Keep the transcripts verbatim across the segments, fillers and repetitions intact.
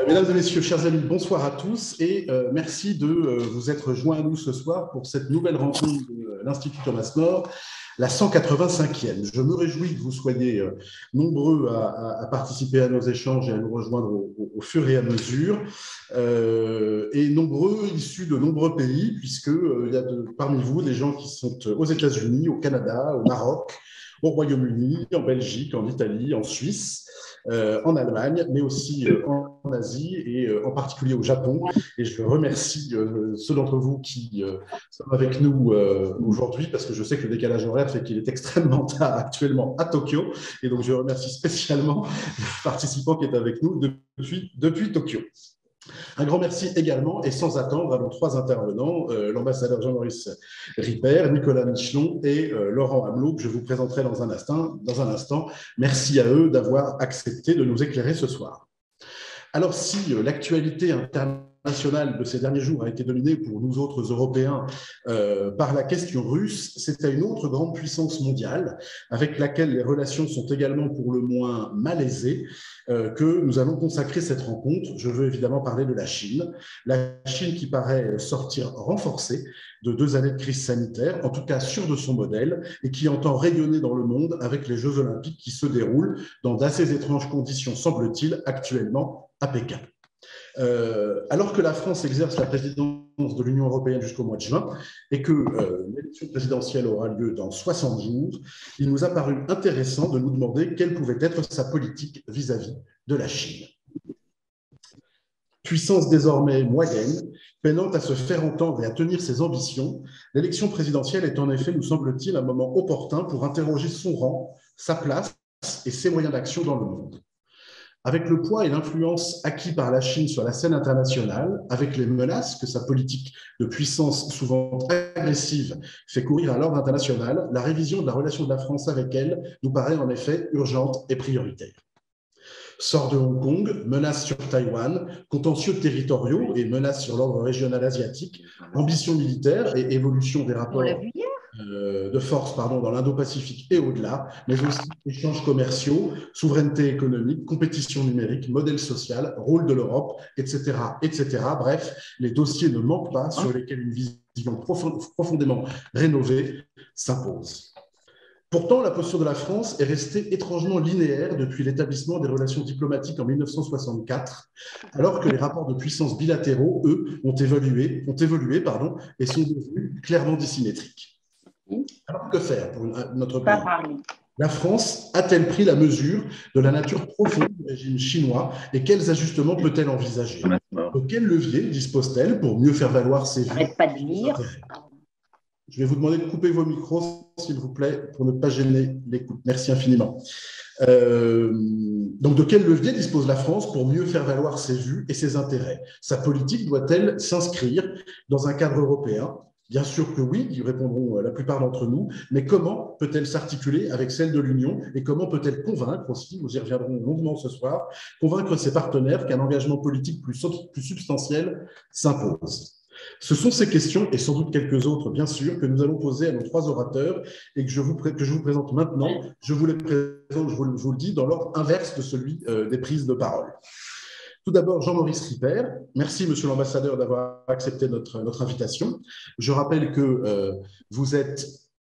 Mesdames et messieurs, chers amis, bonsoir à tous et euh, merci de euh, vous être joints à nous ce soir pour cette nouvelle rencontre de l'Institut Thomas More, la cent quatre-vingt-cinquième. Je me réjouis que vous soyez euh, nombreux à, à, à participer à nos échanges et à nous rejoindre au, au, au fur et à mesure, euh, et nombreux issus de nombreux pays, puisqu'il euh, y a de, parmi vous des gens qui sont aux États-Unis, au Canada, au Maroc, au Royaume-Uni, en Belgique, en Italie, en Suisse, euh, en Allemagne, mais aussi euh, en Asie et euh, en particulier au Japon. Et je remercie euh, ceux d'entre vous qui euh, sont avec nous euh, aujourd'hui, parce que je sais que le décalage horaire fait qu'il est extrêmement tard actuellement à Tokyo. Et donc, je remercie spécialement le participant qui est avec nous depuis, depuis Tokyo. Un grand merci également, et sans attendre, à nos trois intervenants, euh, l'ambassadeur Jean-Maurice Ripert, Nicolas Michelon et euh, Laurent Hamelot, que je vous présenterai dans un instant. Dans un instant. Merci à eux d'avoir accepté de nous éclairer ce soir. Alors, si euh, l'actualité internationale de ces derniers jours a été dominée pour nous autres Européens euh, par la question russe, c'est à une autre grande puissance mondiale, avec laquelle les relations sont également pour le moins malaisées, euh, que nous allons consacrer cette rencontre. Je veux évidemment parler de la Chine. La Chine qui paraît sortir renforcée de deux années de crise sanitaire, en tout cas sûre de son modèle, et qui entend rayonner dans le monde avec les Jeux Olympiques qui se déroulent dans d'assez étranges conditions, semble-t-il, actuellement à Pékin. Euh, alors que la France exerce la présidence de l'Union européenne jusqu'au mois de juin et que euh, l'élection présidentielle aura lieu dans soixante jours, il nous a paru intéressant de nous demander quelle pouvait être sa politique vis-à-vis de la Chine. Puissance désormais moyenne, peinant à se faire entendre et à tenir ses ambitions, l'élection présidentielle est en effet, nous semble-t-il, un moment opportun pour interroger son rang, sa place et ses moyens d'action dans le monde. Avec le poids et l'influence acquis par la Chine sur la scène internationale, avec les menaces que sa politique de puissance souvent agressive fait courir à l'ordre international, la révision de la relation de la France avec elle nous paraît en effet urgente et prioritaire. Sort de Hong Kong, menaces sur Taïwan, contentieux territoriaux et menaces sur l'ordre régional asiatique, ambition militaire et évolution des rapports euh, de force pardon, dans l'Indo-Pacifique et au-delà, mais aussi échanges commerciaux, souveraineté économique, compétition numérique, modèle social, rôle de l'Europe, et cetera, et cetera. Bref, les dossiers ne manquent pas sur lesquels une vision profondément rénovée s'impose. Pourtant, la posture de la France est restée étrangement linéaire depuis l'établissement des relations diplomatiques en mille neuf cent soixante-quatre, alors que les rapports de puissance bilatéraux, eux, ont évolué, ont évolué pardon, et sont devenus clairement dissymétriques. Alors, que faire pour notre pays ? La France a-t-elle pris la mesure de la nature profonde du régime chinois et quels ajustements peut-elle envisager ? De quel levier dispose-t-elle pour mieux faire valoir ses vues ? Arrête pas de lire. Je vais vous demander de couper vos micros, s'il vous plaît, pour ne pas gêner l'écoute. Merci infiniment. Euh, donc, de quel levier dispose la France pour mieux faire valoir ses vues et ses intérêts ? Sa politique doit-elle s'inscrire dans un cadre européen ? Bien sûr que oui, y répondront la plupart d'entre nous, mais comment peut-elle s'articuler avec celle de l'Union et comment peut-elle convaincre aussi, nous y reviendrons longuement ce soir, convaincre ses partenaires qu'un engagement politique plus, plus substantiel s'impose ? Ce sont ces questions, et sans doute quelques autres, bien sûr, que nous allons poser à nos trois orateurs et que je vous, que je vous présente maintenant. Je vous les présente, je vous, je vous le dis, dans l'ordre inverse de celui euh, des prises de parole. Tout d'abord, Jean-Maurice Ripert. Merci, monsieur l'ambassadeur, d'avoir accepté notre, notre invitation. Je rappelle que euh, vous êtes...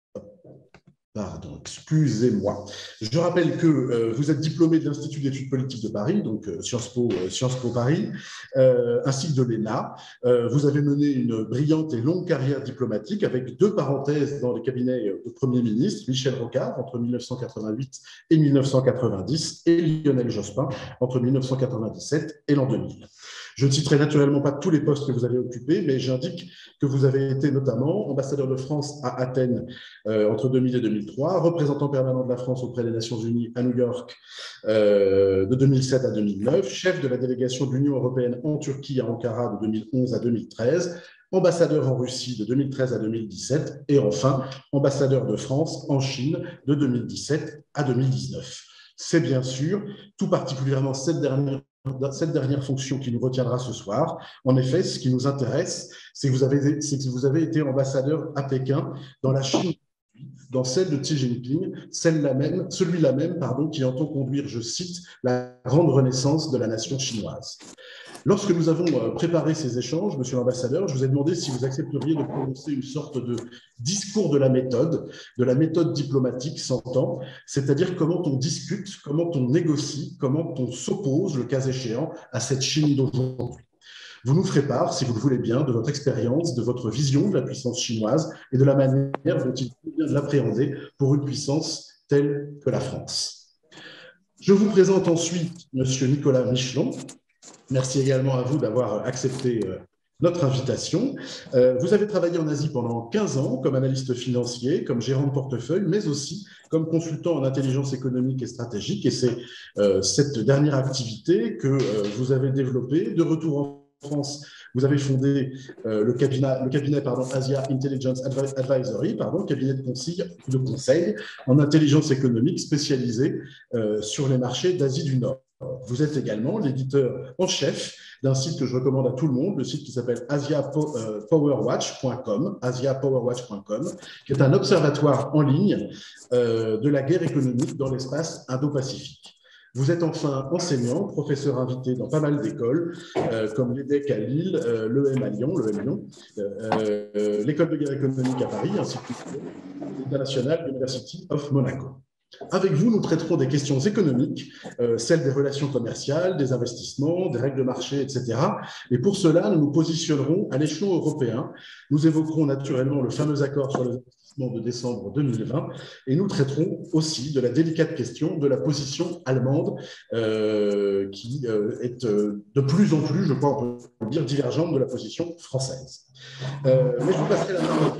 Pardon, excusez-moi. Je rappelle que euh, vous êtes diplômé de l'Institut d'études politiques de Paris, donc euh, Sciences Po, euh, Sciences Po Paris, euh, ainsi que de l'E N A. Euh, vous avez mené une brillante et longue carrière diplomatique avec deux parenthèses dans les cabinets de Premier ministre, Michel Rocard entre mille neuf cent quatre-vingt-huit et mille neuf cent quatre-vingt-dix et Lionel Jospin entre mille neuf cent quatre-vingt-dix-sept et l'an deux mille. Je ne citerai naturellement pas tous les postes que vous avez occupés, mais j'indique que vous avez été notamment ambassadeur de France à Athènes euh, entre deux mille et deux mille trois, représentant permanent de la France auprès des Nations Unies à New York euh, de deux mille sept à deux mille neuf, chef de la délégation de l'Union européenne en Turquie à Ankara de deux mille onze à deux mille treize, ambassadeur en Russie de deux mille treize à deux mille dix-sept et enfin ambassadeur de France en Chine de deux mille dix-sept à deux mille dix-neuf. C'est bien sûr tout particulièrement cette dernière cette dernière fonction qui nous retiendra ce soir. En effet, ce qui nous intéresse, c'est que vous avez, c'est que vous avez été ambassadeur à Pékin dans la Chine dans celle de Xi Jinping, celle-là même, celui-là même pardon, qui entend conduire, je cite, la grande renaissance de la nation chinoise. Lorsque nous avons préparé ces échanges, monsieur l'ambassadeur, je vous ai demandé si vous accepteriez de prononcer une sorte de discours de la méthode, de la méthode diplomatique, s'entend, c'est-à-dire comment on discute, comment on négocie, comment on s'oppose, le cas échéant, à cette Chine d'aujourd'hui. Vous nous ferez part, si vous le voulez bien, de votre expérience, de votre vision de la puissance chinoise et de la manière dont il convient de l'appréhender pour une puissance telle que la France. Je vous présente ensuite monsieur Nicolas Michelon. Merci également à vous d'avoir accepté notre invitation. Vous avez travaillé en Asie pendant quinze ans comme analyste financier, comme gérant de portefeuille, mais aussi comme consultant en intelligence économique et stratégique. Et c'est cette dernière activité que vous avez développée. De retour en France, vous avez fondé euh, le cabinet, le cabinet pardon, Asia Intelligence Advisory, pardon, cabinet de conseil, de conseil en intelligence économique spécialisé euh, sur les marchés d'Asie du Nord. Vous êtes également l'éditeur en chef d'un site que je recommande à tout le monde, le site qui s'appelle asia power watch point com, asia power watch point com, qui est un observatoire en ligne euh, de la guerre économique dans l'espace Indo-Pacifique. Vous êtes enfin enseignant, professeur invité dans pas mal d'écoles, euh, comme l'E D E C à Lille, euh, l'E M à Lyon, l'E M Lyon, euh, euh, l'école de guerre économique à Paris, ainsi que l'International University of Monaco. Avec vous, nous traiterons des questions économiques, euh, celles des relations commerciales, des investissements, des règles de marché, et cetera. Et pour cela, nous nous positionnerons à l'échelon européen. Nous évoquerons naturellement le fameux accord sur les investissements de décembre deux mille vingt et nous traiterons aussi de la délicate question de la position allemande euh, qui euh, est euh, de plus en plus, je crois on peut le dire, divergente de la position française. Euh, mais je vous passerai la main.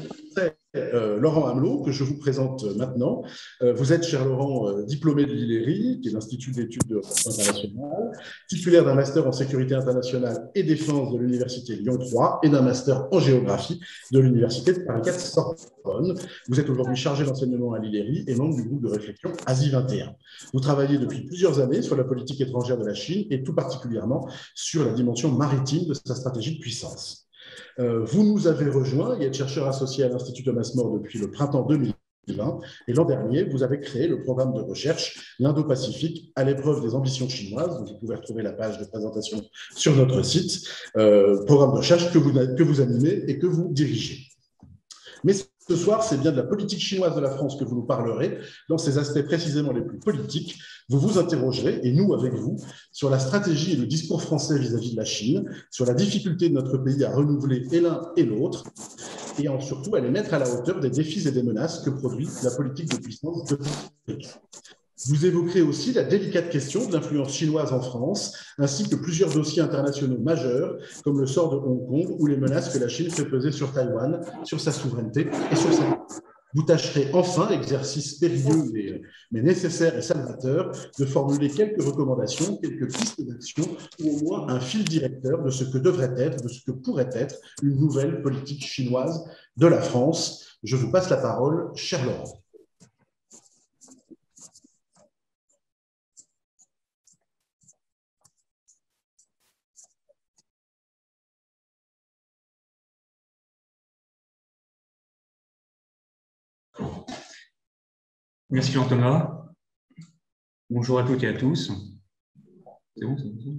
Euh, Laurent Amelot, que je vous présente maintenant. Euh, vous êtes, cher Laurent, euh, diplômé de l'I L E R I, qui est l'Institut d'études de relations internationales, titulaire d'un master en sécurité internationale et défense de l'Université Lyon trois et d'un master en géographie de l'Université de Paris quatre Sorbonne. Vous êtes aujourd'hui chargé d'enseignement à l'I L E R I et membre du groupe de réflexion Asie vingt et un. Vous travaillez depuis plusieurs années sur la politique étrangère de la Chine et tout particulièrement sur la dimension maritime de sa stratégie de puissance. Euh, vous nous avez rejoints et êtes chercheur associé à l'Institut Thomas More depuis le printemps deux mille vingt. Et l'an dernier, vous avez créé le programme de recherche l'Indo-Pacifique à l'épreuve des ambitions chinoises. Donc, vous pouvez retrouver la page de présentation sur notre site. Euh, programme de recherche que vous, que vous animez et que vous dirigez. Mais ce soir, c'est bien de la politique chinoise de la France que vous nous parlerez, dans ses aspects précisément les plus politiques. Vous vous interrogerez, et nous avec vous, sur la stratégie et le discours français vis-à-vis de la Chine, sur la difficulté de notre pays à renouveler et l'un et l'autre, et surtout à les mettre à la hauteur des défis et des menaces que produit la politique de puissance de l'Amérique. Vous évoquerez aussi la délicate question de l'influence chinoise en France, ainsi que plusieurs dossiers internationaux majeurs, comme le sort de Hong Kong ou les menaces que la Chine fait peser sur Taïwan, sur sa souveraineté et sur sa... Vous tâcherez enfin, exercice périlleux mais, mais nécessaire et salvateur, de formuler quelques recommandations, quelques pistes d'action, ou au moins un fil directeur de ce que devrait être, de ce que pourrait être une nouvelle politique chinoise de la France. Je vous passe la parole, cher Laurent. Merci Jean-Thomas. Bonjour à toutes et à tous. C'est bon, c'est bon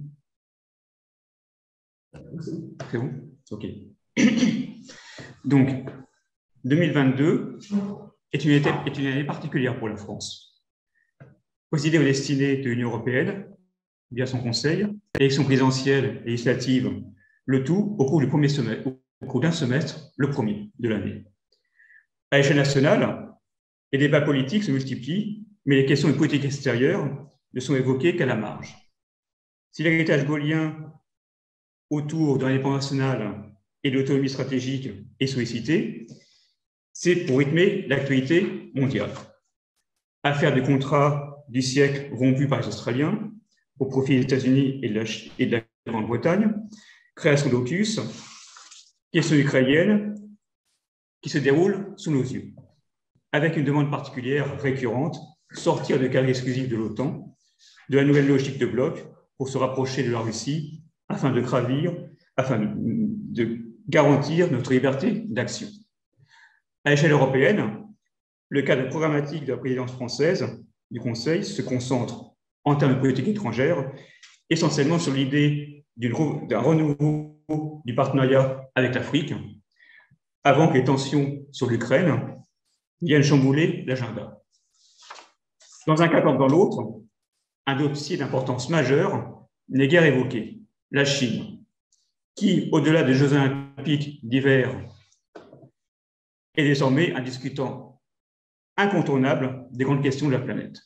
C'est bon Ok. Donc, deux mille vingt-deux est une, été, est une année particulière pour la France. Présidée aux destinées de l'Union européenne, via son Conseil, élection présidentielle et législative, le tout au cours du premier semestre, au cours d'un semestre, le premier de l'année. À l'échelle nationale, les débats politiques se multiplient, mais les questions de politique extérieure ne sont évoquées qu'à la marge. Si l'héritage gaullien autour de l'indépendance nationale et de l'autonomie stratégique est sollicité, c'est pour rythmer l'actualité mondiale. Affaire du contrat du siècle rompu par les Australiens au profit des États-Unis et de la, et de la Grande-Bretagne, création d'AUKUS, question ukrainienne qui se déroule sous nos yeux, avec une demande particulière récurrente, sortir de cadre exclusif de l'OTAN, de la nouvelle logique de bloc pour se rapprocher de la Russie afin de gravir, afin de garantir notre liberté d'action. À l'échelle européenne, le cadre programmatique de la présidence française du Conseil se concentre, en termes de politique étrangère, essentiellement sur l'idée d'un renouveau du partenariat avec l'Afrique, avant que les tensions sur l'Ukraine viennent chambouler l'agenda. Dans un cas comme dans l'autre, un dossier d'importance majeure n'est guère évoqué, la Chine, qui, au-delà des Jeux olympiques d'hiver, est désormais un discutant incontournable des grandes questions de la planète.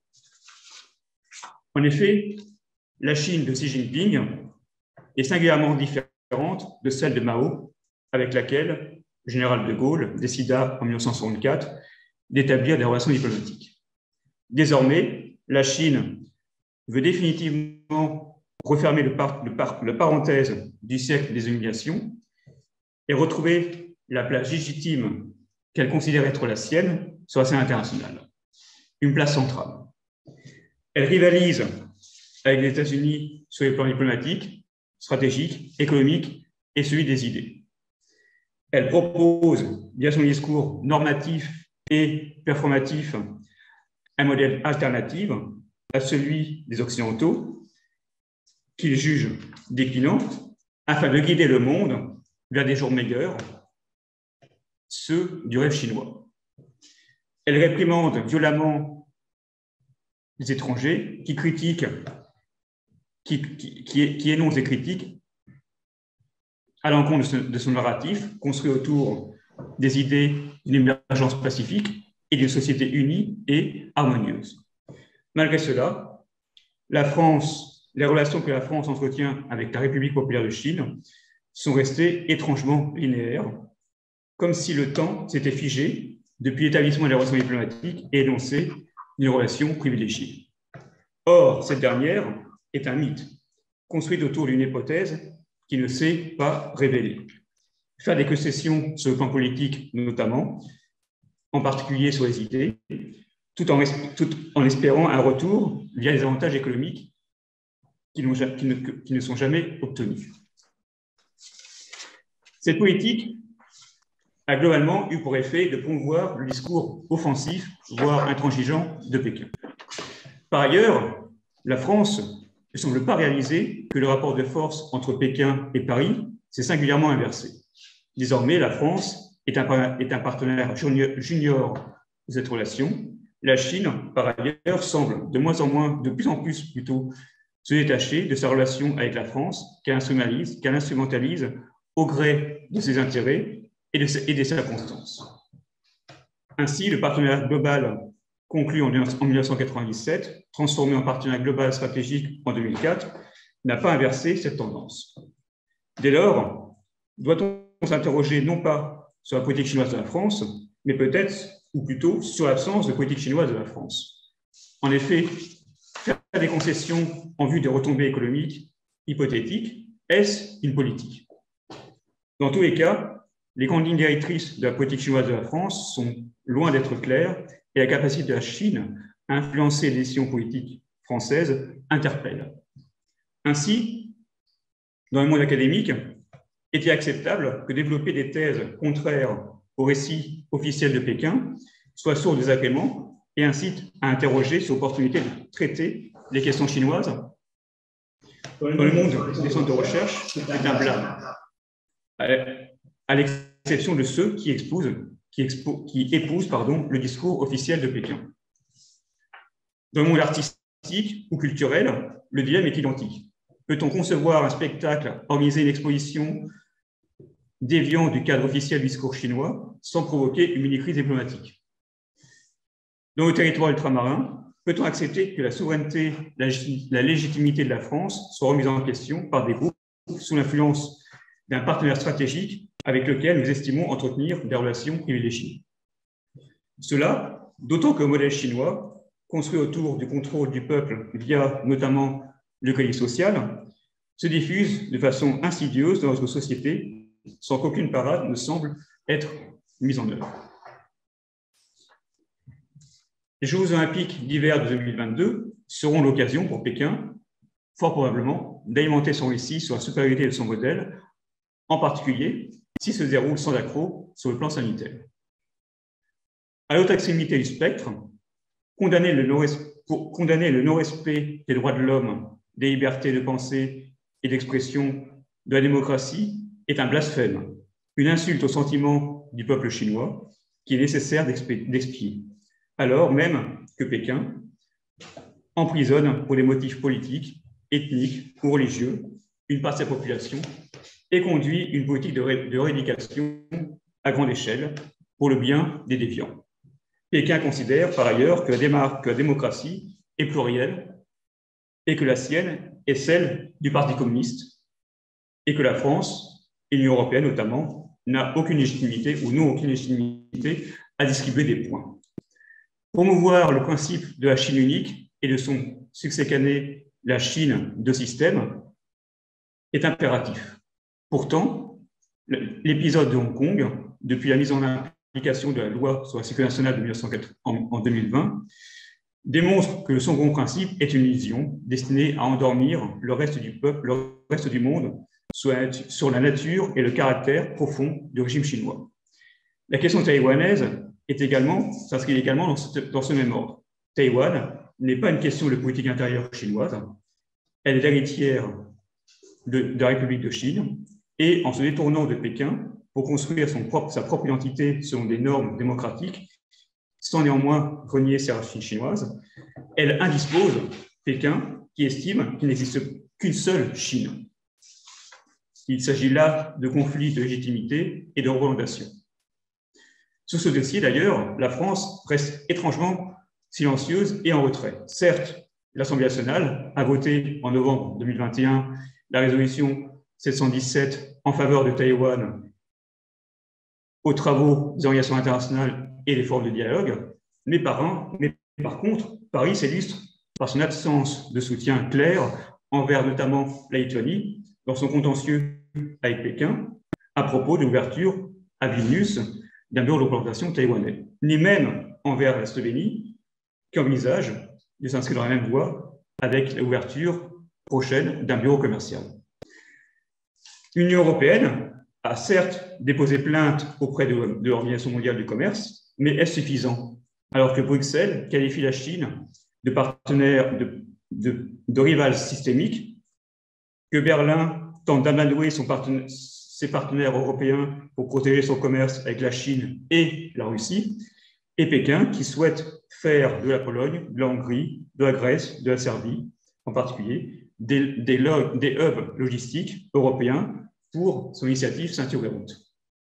En effet, la Chine de Xi Jinping est singulièrement différente de celle de Mao, avec laquelle le général de Gaulle décida en mille neuf cent soixante-quatre d'établir des relations diplomatiques. Désormais, la Chine veut définitivement refermer le par, le par, la parenthèse du siècle des humiliations et retrouver la place légitime qu'elle considère être la sienne sur la scène internationale, une place centrale. Elle rivalise avec les États-Unis sur les plans diplomatiques, stratégiques, économiques et celui des idées. Elle propose, via son discours normatif et performatif, un modèle alternatif à celui des Occidentaux, qu'il juge déclinant, afin de guider le monde vers des jours meilleurs, ceux du rêve chinois. Elle réprimande violemment les étrangers qui critiquent, qui, qui, qui, qui énoncent des critiques à l'encontre de, de son narratif, construit autour des idées d'une émergence pacifique et d'une société unie et harmonieuse. Malgré cela, la France, les relations que la France entretient avec la République populaire de Chine sont restées étrangement linéaires, comme si le temps s'était figé depuis l'établissement des relations diplomatiques et énoncé une relation privilégiée. Or, cette dernière est un mythe, construit autour d'une hypothèse qui ne s'est pas révélée. Faire des concessions sur le plan politique, notamment, en particulier sur les idées, tout en, tout en espérant un retour via les avantages économiques qui, qui, ne, qui ne sont jamais obtenus. Cette politique a globalement eu pour effet de promouvoir le discours offensif, voire intransigeant de Pékin. Par ailleurs, la France ne semble pas réaliser que le rapport de force entre Pékin et Paris s'est singulièrement inversé. Désormais, la France est un, est un partenaire junior de cette relation. La Chine, par ailleurs, semble de moins en moins, de plus en plus plutôt, se détacher de sa relation avec la France, qu'elle instrumentalise, qu'elle instrumentalise au gré de ses intérêts et, de, et des circonstances. Ainsi, le partenariat global conclu en mille neuf cent quatre-vingt-dix-sept, transformé en partenariat global stratégique en deux mille quatre, n'a pas inversé cette tendance. Dès lors, doit-on s'interroger non pas sur la politique chinoise de la France, mais peut-être, ou plutôt, sur l'absence de politique chinoise de la France. En effet, faire des concessions en vue de retombées économiques hypothétiques, est-ce une politique? Dans tous les cas, les grandes lignes directrices de la politique chinoise de la France sont loin d'être claires et la capacité de la Chine à influencer les décisions politiques françaises interpelle. Ainsi, dans le monde académique, est-il acceptable que développer des thèses contraires au récit officiel de Pékin soit source de désagréments et incite à interroger sur l'opportunité de traiter les questions chinoises? Dans le monde des centres de recherche, c'est un blâme, à l'exception de ceux qui, exposent, qui, expo, qui épousent pardon, le discours officiel de Pékin. Dans le monde artistique ou culturel, le dilemme est identique. Peut-on concevoir un spectacle, organiser une exposition déviant du cadre officiel du discours chinois sans provoquer une mini-crise diplomatique? Dans le territoire ultramarin, peut-on accepter que la souveraineté, la, la légitimité de la France soit remise en question par des groupes sous l'influence d'un partenaire stratégique avec lequel nous estimons entretenir des relations privilégiées? Cela, d'autant que le modèle chinois, construit autour du contrôle du peuple via notamment le crédit social, se diffuse de façon insidieuse dans notre société sans qu'aucune parade ne semble être mise en œuvre. Les Jeux olympiques d'hiver de deux mille vingt-deux seront l'occasion pour Pékin, fort probablement, d'alimenter son récit sur la supériorité de son modèle, en particulier s'il se déroule sans accroc sur le plan sanitaire. À l'autre extrémité du spectre, condamner le non-respect, pour condamner le non-respect des droits de l'homme, des libertés de pensée et d'expression, de la démocratie, est un blasphème, une insulte au sentiment du peuple chinois qui est nécessaire d'expier, alors même que Pékin emprisonne pour des motifs politiques, ethniques ou religieux une partie de sa population et conduit une politique de, ré de rééducation à grande échelle pour le bien des déviants. Pékin considère par ailleurs que la, que la démocratie est plurielle et que la sienne est celle du Parti communiste et que la France et l'Union européenne notamment n'a aucune légitimité ou n'ont aucune légitimité à distribuer des points. Promouvoir le principe de la Chine unique et de son succès cané, la Chine de système, est impératif. Pourtant, l'épisode de Hong Kong, depuis la mise en application de la loi sur la sécurité nationale de mille neuf cent quatre en deux mille vingt, démontre que le second principe est une illusion destinée à endormir le reste du peuple, le reste du monde sur la nature et le caractère profond du régime chinois. La question taïwanaise est également, s'inscrit également dans ce, dans ce même ordre. Taïwan n'est pas une question de politique intérieure chinoise, elle est l'héritière de, de la République de Chine, et en se détournant de Pékin pour construire son propre, sa propre identité selon des normes démocratiques, sans néanmoins renier ses racines chinoises, elle indispose Pékin qui estime qu'il n'existe qu'une seule Chine. Il s'agit là de conflits de légitimité et de représentation. Sur ce dossier, d'ailleurs, la France reste étrangement silencieuse et en retrait. Certes, l'Assemblée nationale a voté en novembre deux mille vingt et un la résolution sept cent dix-sept en faveur de Taïwan aux travaux des organisations internationales et des formes de dialogue, mais par, un, mais par contre, Paris s'illustre par son absence de soutien clair envers notamment la Lituanie dans son contentieux avec Pékin à propos de l'ouverture à Vilnius d'un bureau de représentation taïwanais, ni même envers la Slovénie qui envisage de s'inscrire dans la même voie avec l'ouverture prochaine d'un bureau commercial. L'Union européenne a certes déposé plainte auprès de, de l'Organisation mondiale du commerce, mais est-ce suffisant? Alors que Bruxelles qualifie la Chine de partenaire, de, de, de rival systémique, que Berlin tente d'amadouer son partenaire, ses partenaires européens pour protéger son commerce avec la Chine et la Russie, et Pékin qui souhaite faire de la Pologne, de la Hongrie, de la Grèce, de la Serbie en particulier, des, des, des hubs logistiques européens pour son initiative Ceinture et Route.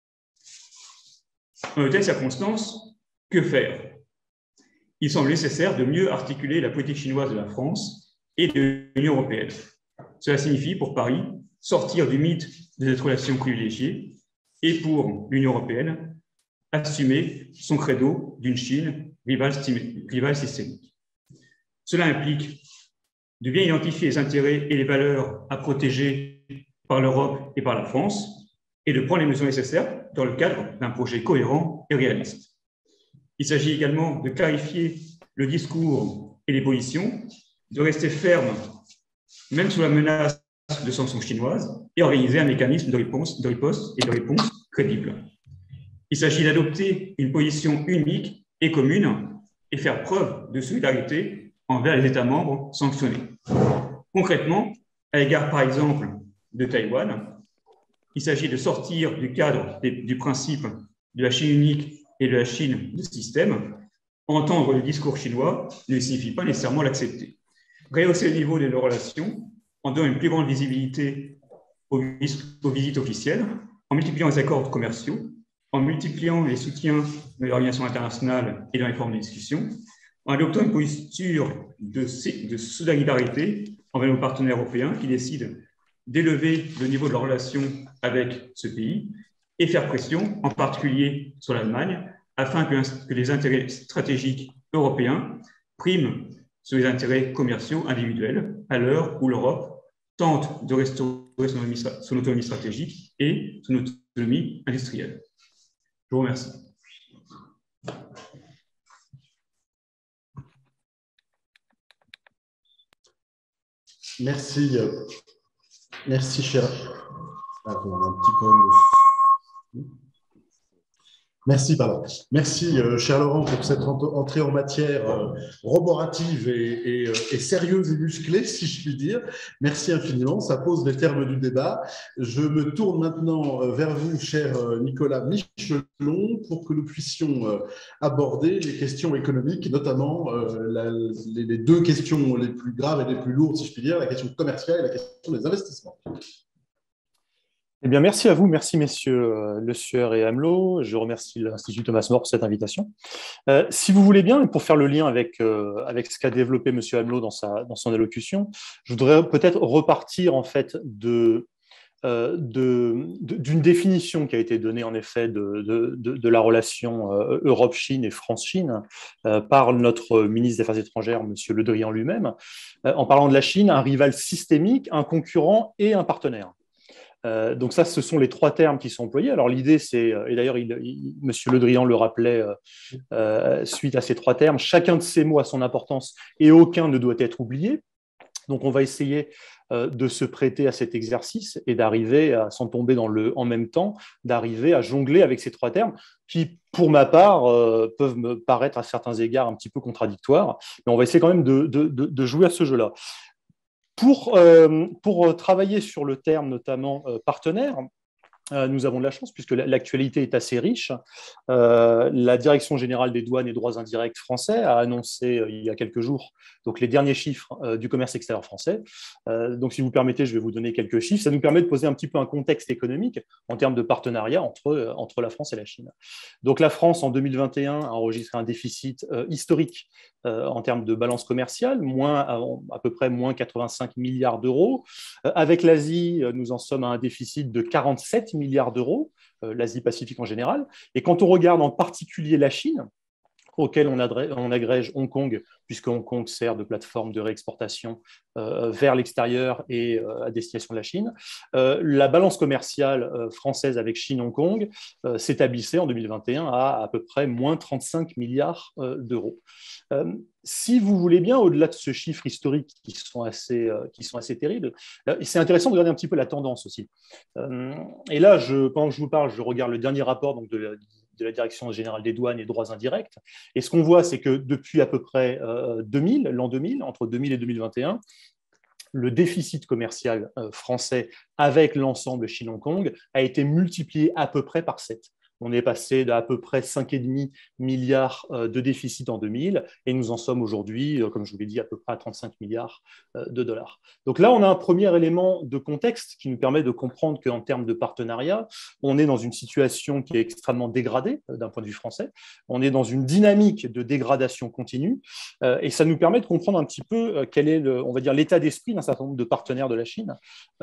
Dans de telles circonstances, que faire? Il semble nécessaire de mieux articuler la politique chinoise de la France et de l'Union européenne. Cela signifie pour Paris sortir du mythe de cette relation privilégiée et pour l'Union européenne assumer son credo d'une Chine rivale systémique. Cela implique de bien identifier les intérêts et les valeurs à protéger par l'Europe et par la France et de prendre les mesures nécessaires dans le cadre d'un projet cohérent et réaliste. Il s'agit également de clarifier le discours et les positions, de rester ferme, même sous la menace de sanctions chinoises, et organiser un mécanisme de réponse, de riposte et de réponse crédible. Il s'agit d'adopter une position unique et commune et faire preuve de solidarité envers les États membres sanctionnés. Concrètement, à l'égard par exemple de Taïwan, il s'agit de sortir du cadre du principe de la Chine unique et de la Chine de système. Entendre le discours chinois ne signifie pas nécessairement l'accepter. Rehausser le niveau de nos relations en donnant une plus grande visibilité aux, aux visites officielles, en multipliant les accords commerciaux, en multipliant les soutiens de l'organisation internationale et dans les formes de discussion, en adoptant une posture de, de solidarité envers nos partenaires européens qui décident d'élever le niveau de leurs relations avec ce pays et faire pression, en particulier sur l'Allemagne, afin que, que les intérêts stratégiques européens priment sur les intérêts commerciaux individuels à l'heure où l'Europe tente de restaurer son autonomie, son autonomie stratégique et son autonomie industrielle. Je vous remercie. Merci. Merci, cher. Ah, on a un petit problème de... Merci, pardon. Merci, euh, cher Laurent, pour cette entrée en matière euh, roborative et, et, euh, et sérieuse et musclée, si je puis dire. Merci infiniment. Ça pose les termes du débat. Je me tourne maintenant euh, vers vous, cher euh, Nicolas Michelon, pour que nous puissions euh, aborder les questions économiques, notamment euh, la, les, les deux questions les plus graves et les plus lourdes, si je puis dire, la question commerciale et la question des investissements. Eh bien, merci à vous, merci messieurs Le Sueur et Amelot. Je remercie l'Institut Thomas More pour cette invitation. Euh, si vous voulez bien, et pour faire le lien avec, euh, avec ce qu'a développé monsieur Amelot dans, sa, dans son allocution, je voudrais peut-être repartir en fait de, euh, de, de, d'une définition qui a été donnée en effet de, de, de, de la relation euh, Europe-Chine et France-Chine euh, par notre ministre des Affaires étrangères, monsieur Le Drian lui-même, euh, en parlant de la Chine, un rival systémique, un concurrent et un partenaire. Euh, donc ça, ce sont les trois termes qui sont employés. Alors l'idée, c'est, et d'ailleurs, il, il, monsieur Le Drian le rappelait euh, euh, suite à ces trois termes, chacun de ces mots a son importance et aucun ne doit être oublié. Donc on va essayer euh, de se prêter à cet exercice et d'arriver, à, sans tomber dans le en même temps, d'arriver à jongler avec ces trois termes qui, pour ma part, euh, peuvent me paraître à certains égards un petit peu contradictoires. Mais on va essayer quand même de, de, de, de jouer à ce jeu-là. Pour, euh, pour travailler sur le terme notamment euh, partenaire, euh, nous avons de la chance puisque l'actualité est assez riche. Euh, la Direction générale des douanes et droits indirects français a annoncé euh, il y a quelques jours donc, les derniers chiffres euh, du commerce extérieur français. Euh, donc, si vous permettez, je vais vous donner quelques chiffres. Ça nous permet de poser un petit peu un contexte économique en termes de partenariat entre, euh, entre la France et la Chine. Donc, la France, en deux mille vingt et un, a enregistré un déficit euh, historique euh, en termes de balance commerciale, moins, à, à peu près moins quatre-vingt-cinq milliards d'euros. Euh, avec l'Asie, nous en sommes à un déficit de quarante-sept milliards d'euros, euh, l'Asie-Pacifique en général. Et quand on regarde en particulier la Chine, auquel on, on agrège Hong Kong, puisque Hong Kong sert de plateforme de réexportation euh, vers l'extérieur et euh, à destination de la Chine. Euh, la balance commerciale euh, française avec Chine-Hong Kong euh, s'établissait en deux mille vingt et un à à peu près moins trente-cinq milliards euh, d'euros. Euh, si vous voulez bien, au-delà de ce chiffre historique qui sont assez, euh, qui sont assez terribles, euh, c'est intéressant de regarder un petit peu la tendance aussi. Euh, et là, je, pendant que je vous parle, je regarde le dernier rapport donc, de la de la Direction générale des douanes et droits indirects. Et ce qu'on voit, c'est que depuis à peu près euh, deux mille, l'an deux mille, entre deux mille et deux mille vingt et un, le déficit commercial euh, français avec l'ensemble Chine-Hong Kong a été multiplié à peu près par sept. On est passé d'à peu près cinq virgule cinq milliards de déficit en deux mille et nous en sommes aujourd'hui, comme je vous l'ai dit, à peu près à trente-cinq milliards de dollars. Donc là, on a un premier élément de contexte qui nous permet de comprendre qu'en termes de partenariat, on est dans une situation qui est extrêmement dégradée d'un point de vue français. On est dans une dynamique de dégradation continue et ça nous permet de comprendre un petit peu quel est, le, on va dire, l'état d'esprit d'un certain nombre de partenaires de la Chine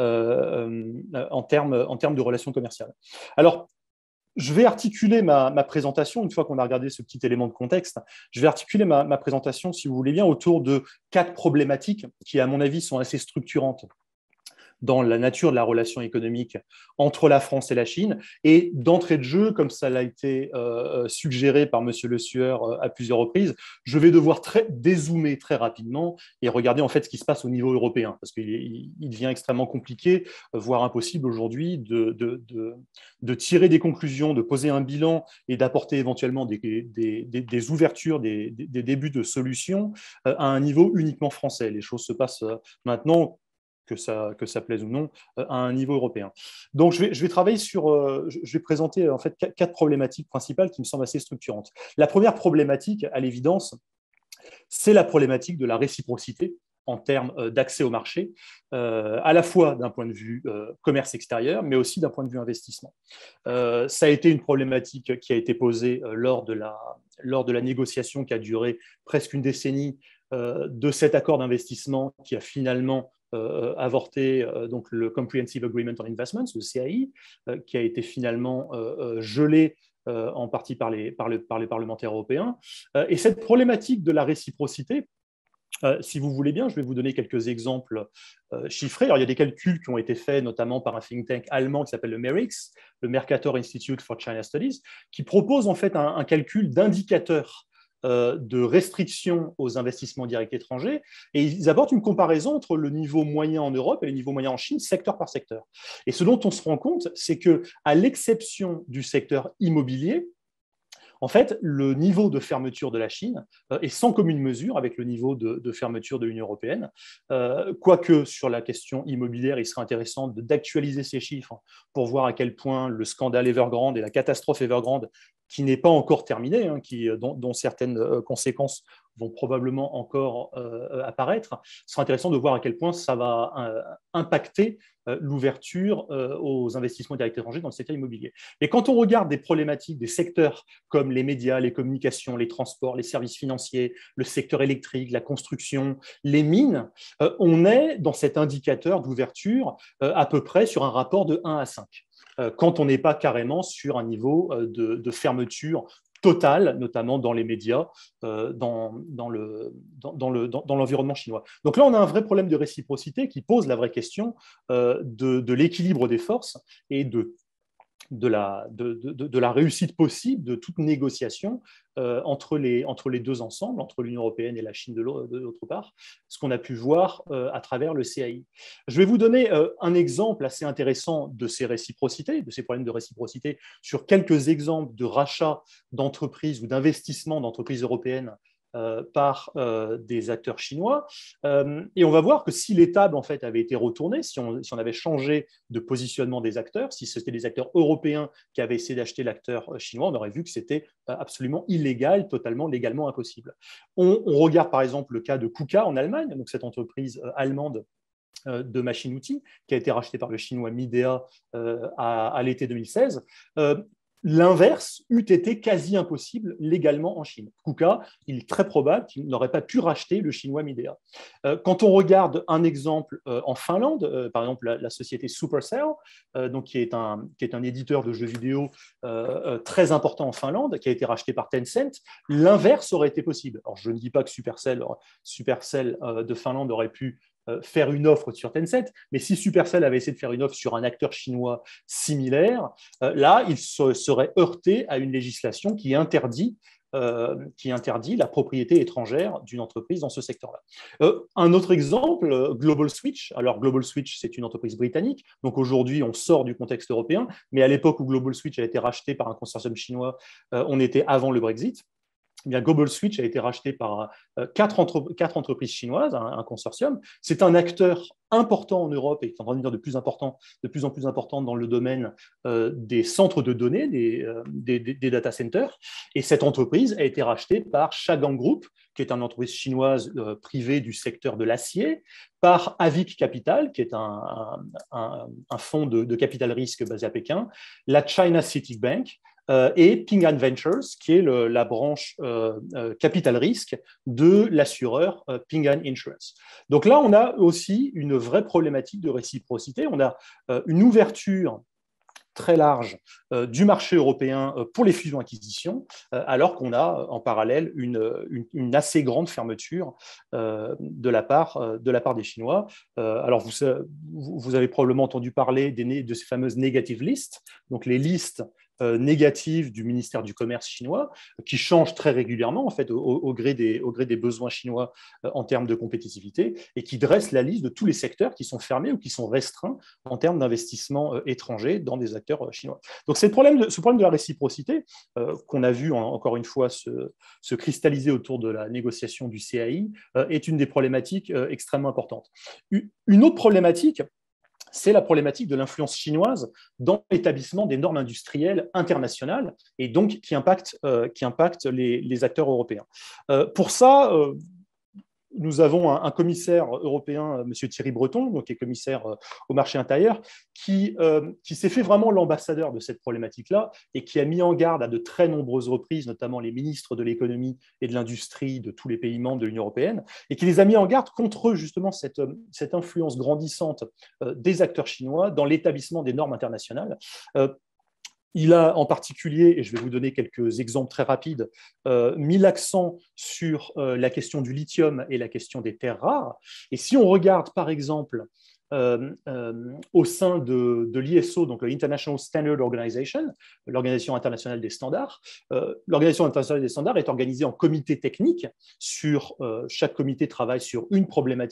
euh, en termes, en termes de relations commerciales. Alors, je vais articuler ma, ma présentation, une fois qu'on a regardé ce petit élément de contexte, je vais articuler ma, ma présentation, si vous voulez bien, autour de quatre problématiques qui, à mon avis, sont assez structurantes dans la nature de la relation économique entre la France et la Chine. Et d'entrée de jeu, comme ça l'a été euh, suggéré par monsieur Le Sueur euh, à plusieurs reprises, je vais devoir très, dézoomer très rapidement et regarder en fait ce qui se passe au niveau européen, parce qu'il il, il devient extrêmement compliqué, voire impossible aujourd'hui de, de, de, de tirer des conclusions, de poser un bilan et d'apporter éventuellement des, des, des, des ouvertures, des, des, des débuts de solutions euh, à un niveau uniquement français. Les choses se passent euh, maintenant, que ça, que ça plaise ou non, à un niveau européen. Donc, je vais, je vais travailler sur, euh, je vais présenter en fait quatre problématiques principales qui me semblent assez structurantes. La première problématique, à l'évidence, c'est la problématique de la réciprocité en termes d'accès au marché, euh, à la fois d'un point de vue euh, commerce extérieur, mais aussi d'un point de vue investissement. Euh, ça a été une problématique qui a été posée euh, lors, de la, lors de la négociation qui a duré presque une décennie euh, de cet accord d'investissement qui a finalement Euh, avorté euh, donc le Comprehensive Agreement on Investments, le C A I, euh, qui a été finalement euh, gelé euh, en partie par les, par, le, par les parlementaires européens. Euh, et cette problématique de la réciprocité, euh, si vous voulez bien, je vais vous donner quelques exemples euh, chiffrés. Alors, il y a des calculs qui ont été faits notamment par un think tank allemand qui s'appelle le MERIX, le Mercator Institute for China Studies, qui propose en fait un, un calcul d'indicateurs de restrictions aux investissements directs étrangers, et ils apportent une comparaison entre le niveau moyen en Europe et le niveau moyen en Chine, secteur par secteur. Et ce dont on se rend compte, c'est qu'à l'exception du secteur immobilier, En fait, le niveau de fermeture de la Chine est sans commune mesure avec le niveau de, de fermeture de l'Union européenne. Euh, quoique sur la question immobilière, il serait intéressant d'actualiser ces chiffres pour voir à quel point le scandale Evergrande et la catastrophe Evergrande, qui n'est pas encore terminée, hein, qui, dont, dont certaines conséquences vont probablement encore euh, apparaître, ce sera intéressant de voir à quel point ça va euh, impacter euh, l'ouverture euh, aux investissements directs étrangers dans le secteur immobilier. Et quand on regarde des problématiques des secteurs comme les médias, les communications, les transports, les services financiers, le secteur électrique, la construction, les mines, euh, on est dans cet indicateur d'ouverture euh, à peu près sur un rapport de un à cinq, euh, quand on n'est pas carrément sur un niveau euh, de, de fermeture totale, notamment dans les médias, euh, dans, dans, le, dans, dans, le, dans, dans l'environnement chinois. Donc là, on a un vrai problème de réciprocité qui pose la vraie question euh, de, de l'équilibre des forces et de De la, de, de, de la réussite possible de toute négociation euh, entre, les, entre les deux ensembles, entre l'Union européenne et la Chine de l'autre part, ce qu'on a pu voir euh, à travers le C A I. Je vais vous donner euh, un exemple assez intéressant de ces réciprocités, de ces problèmes de réciprocité, sur quelques exemples de rachats d'entreprises ou d'investissements d'entreprises européennes Euh, par euh, des acteurs chinois. Euh, et on va voir que si les tables en fait, avaient été retournées, si on, si on avait changé de positionnement des acteurs, si c'était des acteurs européens qui avaient essayé d'acheter l'acteur chinois, on aurait vu que c'était absolument illégal, totalement légalement impossible. On, on regarde par exemple le cas de KUKA en Allemagne, donc cette entreprise allemande de machines-outils qui a été rachetée par le chinois Midea euh, à, à l'été deux mille seize. Euh, L'inverse eût été quasi impossible légalement en Chine. KUKA, il est très probable qu'il n'aurait pas pu racheter le chinois Midea. Euh, quand on regarde un exemple euh, en Finlande, euh, par exemple la, la société Supercell, euh, donc qui est, un, qui est un éditeur de jeux vidéo euh, très important en Finlande, qui a été racheté par Tencent, l'inverse aurait été possible. Alors je ne dis pas que Supercell, Supercell euh, de Finlande aurait pu faire une offre sur Tencent, mais si Supercell avait essayé de faire une offre sur un acteur chinois similaire, euh, là, il se serait heurté à une législation qui interdit, euh, qui interdit la propriété étrangère d'une entreprise dans ce secteur-là. Euh, un autre exemple, Global Switch. Alors, Global Switch, c'est une entreprise britannique, donc aujourd'hui, on sort du contexte européen, mais à l'époque où Global Switch a été racheté par un consortium chinois, euh, on était avant le Brexit. Eh bien, Global Switch a été racheté par euh, quatre, entre, quatre entreprises chinoises, un, un consortium. C'est un acteur important en Europe et qui est en train de devenir de plus, important, de plus en plus important dans le domaine euh, des centres de données, des, euh, des, des data centers. Et cette entreprise a été rachetée par Shagang Group, qui est une entreprise chinoise euh, privée du secteur de l'acier, par Avic Capital, qui est un, un, un fonds de, de capital risque basé à Pékin, la China Citic Bank, Euh, et Ping An Ventures, qui est le, la branche euh, euh, capital risque de l'assureur euh, Ping An Insurance. Donc là, on a aussi une vraie problématique de réciprocité. On a euh, une ouverture très large euh, du marché européen euh, pour les fusions-acquisitions, euh, alors qu'on a euh, en parallèle une, une, une assez grande fermeture euh, de, la part, euh, de la part des Chinois. Euh, alors, vous, vous avez probablement entendu parler des, de ces fameuses negative lists, donc les listes négative du ministère du Commerce chinois, qui change très régulièrement en fait, au, au, gré des, au gré des besoins chinois euh, en termes de compétitivité, et qui dresse la liste de tous les secteurs qui sont fermés ou qui sont restreints en termes d'investissement euh, étrangers dans des acteurs euh, chinois. Donc c'est le problème de, ce problème de la réciprocité euh, qu'on a vu en, encore une fois se, se cristalliser autour de la négociation du C A I euh, est une des problématiques euh, extrêmement importantes. Une autre problématique, c'est la problématique de l'influence chinoise dans l'établissement des normes industrielles internationales et donc qui impactent, euh, qui impactent les, les acteurs européens. Euh, pour ça, euh, nous avons un, un commissaire européen, M. Thierry Breton, donc, qui est commissaire euh, au marché intérieur, qui, euh, qui s'est fait vraiment l'ambassadeur de cette problématique-là et qui a mis en garde à de très nombreuses reprises, notamment les ministres de l'économie et de l'industrie de tous les pays membres de l'Union européenne, et qui les a mis en garde contre justement cette, cette influence grandissante euh, des acteurs chinois dans l'établissement des normes internationales. Euh, Il a en particulier, et je vais vous donner quelques exemples très rapides, euh, mis l'accent sur euh, la question du lithium et la question des terres rares. Et si on regarde, par exemple, euh, euh, au sein de, de l'I S O, donc l'International Standard Organization, l'Organisation internationale des standards, euh, l'Organisation internationale des standards est organisée en comités techniques. Sur, euh, chaque comité travaille sur une problématique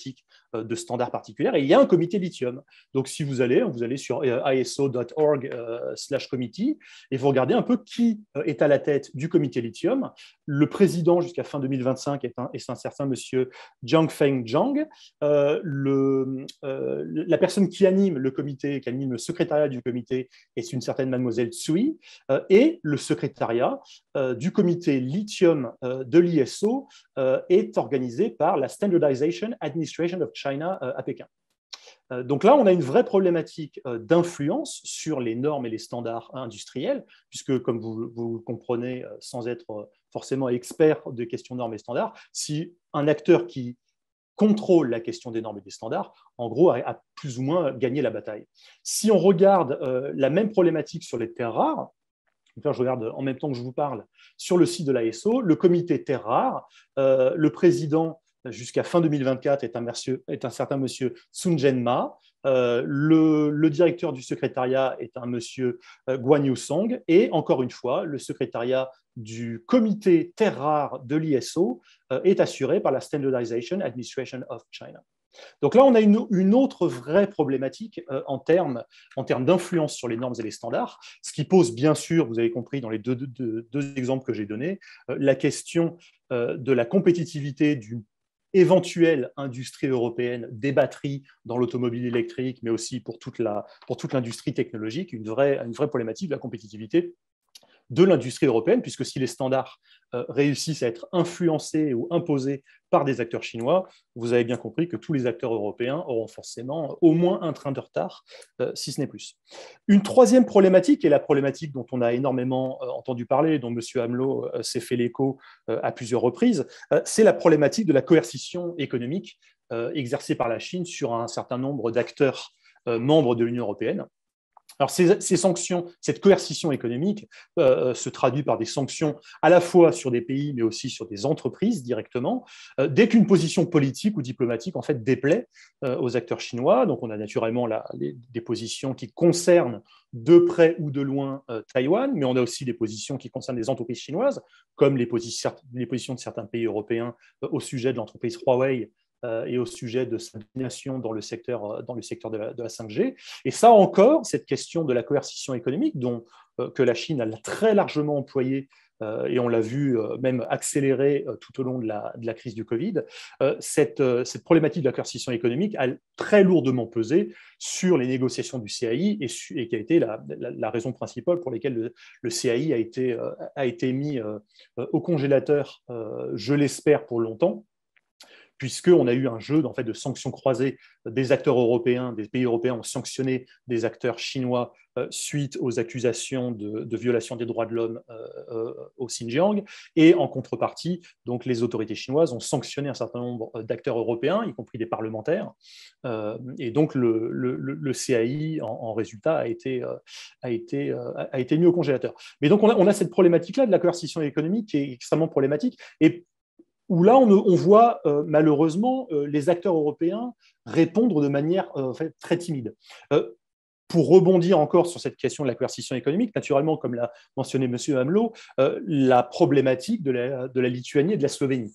de standards particuliers, et il y a un comité lithium. Donc, si vous allez, vous allez sur I S O point org slash committee et vous regardez un peu qui est à la tête du comité lithium. Le président jusqu'à fin deux mille vingt-cinq est un, est un certain monsieur Jiangfeng Zhang. Euh, le, euh, la personne qui anime le comité, qui anime le secrétariat du comité, est une certaine mademoiselle Tsui, euh, et le secrétariat euh, du comité lithium euh, de l'I S O euh, est organisé par la Standardization Administration of China euh, à Pékin. Euh, donc là, on a une vraie problématique euh, d'influence sur les normes et les standards industriels, puisque, comme vous, vous le comprenez, euh, sans être euh, forcément expert des questions normes et standards, si un acteur qui contrôle la question des normes et des standards, en gros, a, a plus ou moins gagné la bataille. Si on regarde euh, la même problématique sur les terres rares, je regarde en même temps que je vous parle sur le site de l'I S O, le comité terres rares, euh, le président jusqu'à fin deux mille vingt-quatre est un, monsieur, est un certain monsieur Sun Zhenma, euh, le, le directeur du secrétariat est un monsieur euh, Guan Yusong, et encore une fois, le secrétariat du comité terres rares de l'I S O euh, est assuré par la Standardization Administration of China. Donc là, on a une, une autre vraie problématique euh, en termes en termes d'influence sur les normes et les standards, ce qui pose bien sûr, vous avez compris dans les deux, deux, deux exemples que j'ai donnés, euh, la question euh, de la compétitivité d'une éventuelle industrie européenne des batteries dans l'automobile électrique, mais aussi pour toute la, pour toute l'industrie technologique, une vraie, une vraie problématique de la compétitivité de l'industrie européenne, puisque si les standards euh, réussissent à être influencés ou imposés par des acteurs chinois, vous avez bien compris que tous les acteurs européens auront forcément au moins un train de retard, euh, si ce n'est plus. Une troisième problématique, et la problématique dont on a énormément euh, entendu parler, dont M. Amelot euh, s'est fait l'écho euh, à plusieurs reprises, euh, c'est la problématique de la coercition économique euh, exercée par la Chine sur un certain nombre d'acteurs euh, membres de l'Union européenne. Alors, ces, ces sanctions, cette coercition économique euh, se traduit par des sanctions à la fois sur des pays, mais aussi sur des entreprises directement, euh, dès qu'une position politique ou diplomatique en fait déplaît euh, aux acteurs chinois. Donc, on a naturellement la, les, des positions qui concernent de près ou de loin euh, Taïwan, mais on a aussi des positions qui concernent les entreprises chinoises, comme les, posi les positions de certains pays européens euh, au sujet de l'entreprise Huawei et au sujet de sa domination dans le secteur, dans le secteur de, la, de la cinq G. Et ça encore, cette question de la coercition économique, dont, euh, que la Chine a très largement employée, euh, et on l'a vu euh, même accélérer euh, tout au long de la, de la crise du Covid, euh, cette, euh, cette problématique de la coercition économique a très lourdement pesé sur les négociations du C A I et, et qui a été la, la, la raison principale pour laquelle le, le C A I a été, euh, a été mis euh, au congélateur, euh, je l'espère, pour longtemps, puisqu'on a eu un jeu en fait, de sanctions croisées. Des acteurs européens, des pays européens ont sanctionné des acteurs chinois euh, suite aux accusations de, de violation des droits de l'homme euh, euh, au Xinjiang. Et en contrepartie, donc, les autorités chinoises ont sanctionné un certain nombre d'acteurs européens, y compris des parlementaires. Euh, et donc, le, le, le C A I, en, en résultat, a été, euh, a, été, euh, a été mis au congélateur. Mais donc, on a, on a cette problématique-là de la coercition économique qui est extrêmement problématique. Et où là, on, on voit euh, malheureusement euh, les acteurs européens répondre de manière euh, en fait, très timide. Euh, pour rebondir encore sur cette question de la coercition économique, naturellement, comme l'a mentionné M. Amelot, euh, la problématique de la, de la Lituanie et de la Slovénie.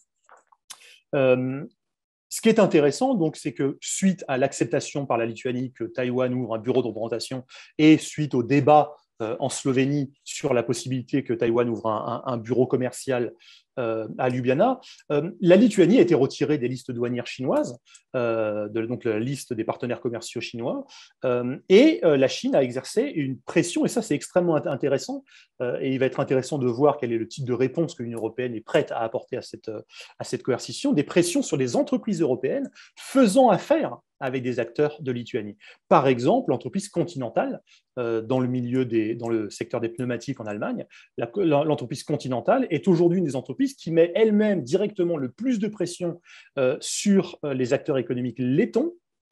Euh, ce qui est intéressant, donc, c'est que suite à l'acceptation par la Lituanie que Taïwan ouvre un bureau de représentation et suite au débat euh, en Slovénie sur la possibilité que Taïwan ouvre un, un, un bureau commercial euh, à Ljubljana, euh, la Lituanie a été retirée des listes douanières chinoises, euh, de, donc la liste des partenaires commerciaux chinois, euh, et euh, la Chine a exercé une pression, et ça c'est extrêmement intéressant, euh, et il va être intéressant de voir quel est le type de réponse que l'Union européenne est prête à apporter à cette, à cette coercition, des pressions sur les entreprises européennes faisant affaire avec des acteurs de Lituanie. Par exemple, l'entreprise Continental, euh, dans le milieu des, dans le secteur des pneumatiques en Allemagne, l'entreprise Continental est aujourd'hui une des entreprises qui met elle-même directement le plus de pression euh, sur euh, les acteurs économiques lettons,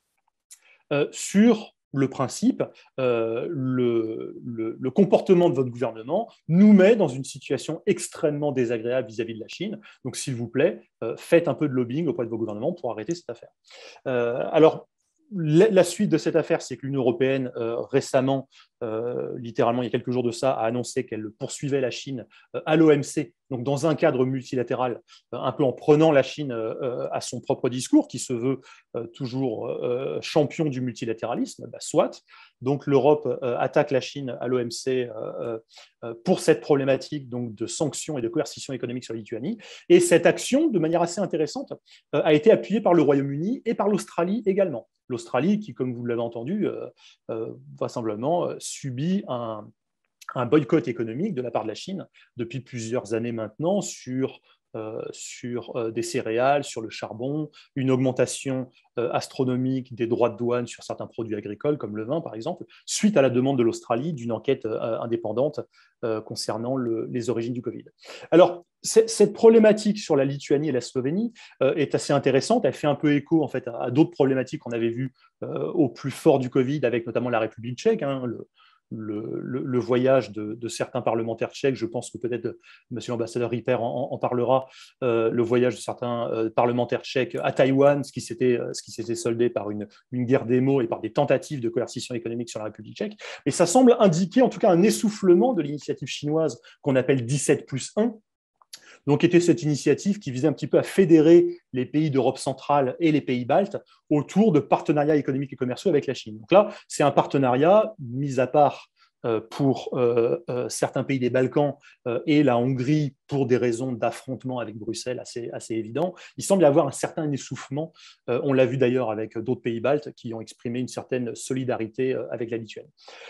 euh, sur le principe, euh, le, le, le comportement de votre gouvernement nous met dans une situation extrêmement désagréable vis-à-vis de la Chine. Donc, s'il vous plaît, euh, faites un peu de lobbying auprès de vos gouvernements pour arrêter cette affaire. Euh, alors, la, la suite de cette affaire, c'est que l'Union européenne, euh, récemment, euh, littéralement il y a quelques jours de ça, a annoncé qu'elle poursuivait la Chine euh, à l'O M C, donc dans un cadre multilatéral, euh, un peu en prenant la Chine euh, à son propre discours, qui se veut euh, toujours euh, champion du multilatéralisme, bah, soit. Donc l'Europe euh, attaque la Chine à l'O M C euh, euh, pour cette problématique donc, de sanctions et de coercition économique sur la Lituanie. Et cette action, de manière assez intéressante, euh, a été appuyée par le Royaume-Uni et par l'Australie également. L'Australie qui, comme vous l'avez entendu, euh, euh, vraisemblablement euh, subit un, un boycott économique de la part de la Chine depuis plusieurs années maintenant sur Euh, sur euh, des céréales, sur le charbon, une augmentation euh, astronomique des droits de douane sur certains produits agricoles, comme le vin par exemple, suite à la demande de l'Australie d'une enquête euh, indépendante euh, concernant le, les origines du Covid. Alors, cette problématique sur la Lituanie et la Slovénie euh, est assez intéressante. Elle fait un peu écho en fait, à, à d'autres problématiques qu'on avait vues euh, au plus fort du Covid, avec notamment la République tchèque, hein, le, Le, le, le voyage de, de certains parlementaires tchèques, je pense que peut-être M. l'ambassadeur Ripper en, en parlera, euh, le voyage de certains euh, parlementaires tchèques à Taïwan, ce qui s'était, ce qui s'était soldé par une, une guerre des mots et par des tentatives de coercition économique sur la République tchèque. Et ça semble indiquer en tout cas un essoufflement de l'initiative chinoise qu'on appelle dix-sept plus un, donc était cette initiative qui visait un petit peu à fédérer les pays d'Europe centrale et les pays baltes autour de partenariats économiques et commerciaux avec la Chine. Donc là, c'est un partenariat, mis à part euh, pour euh, euh, certains pays des Balkans euh, et la Hongrie pour des raisons d'affrontement avec Bruxelles assez, assez évident. Il semble y avoir un certain essoufflement. Euh, on l'a vu d'ailleurs avec d'autres pays baltes qui ont exprimé une certaine solidarité euh, avec la Lituanie.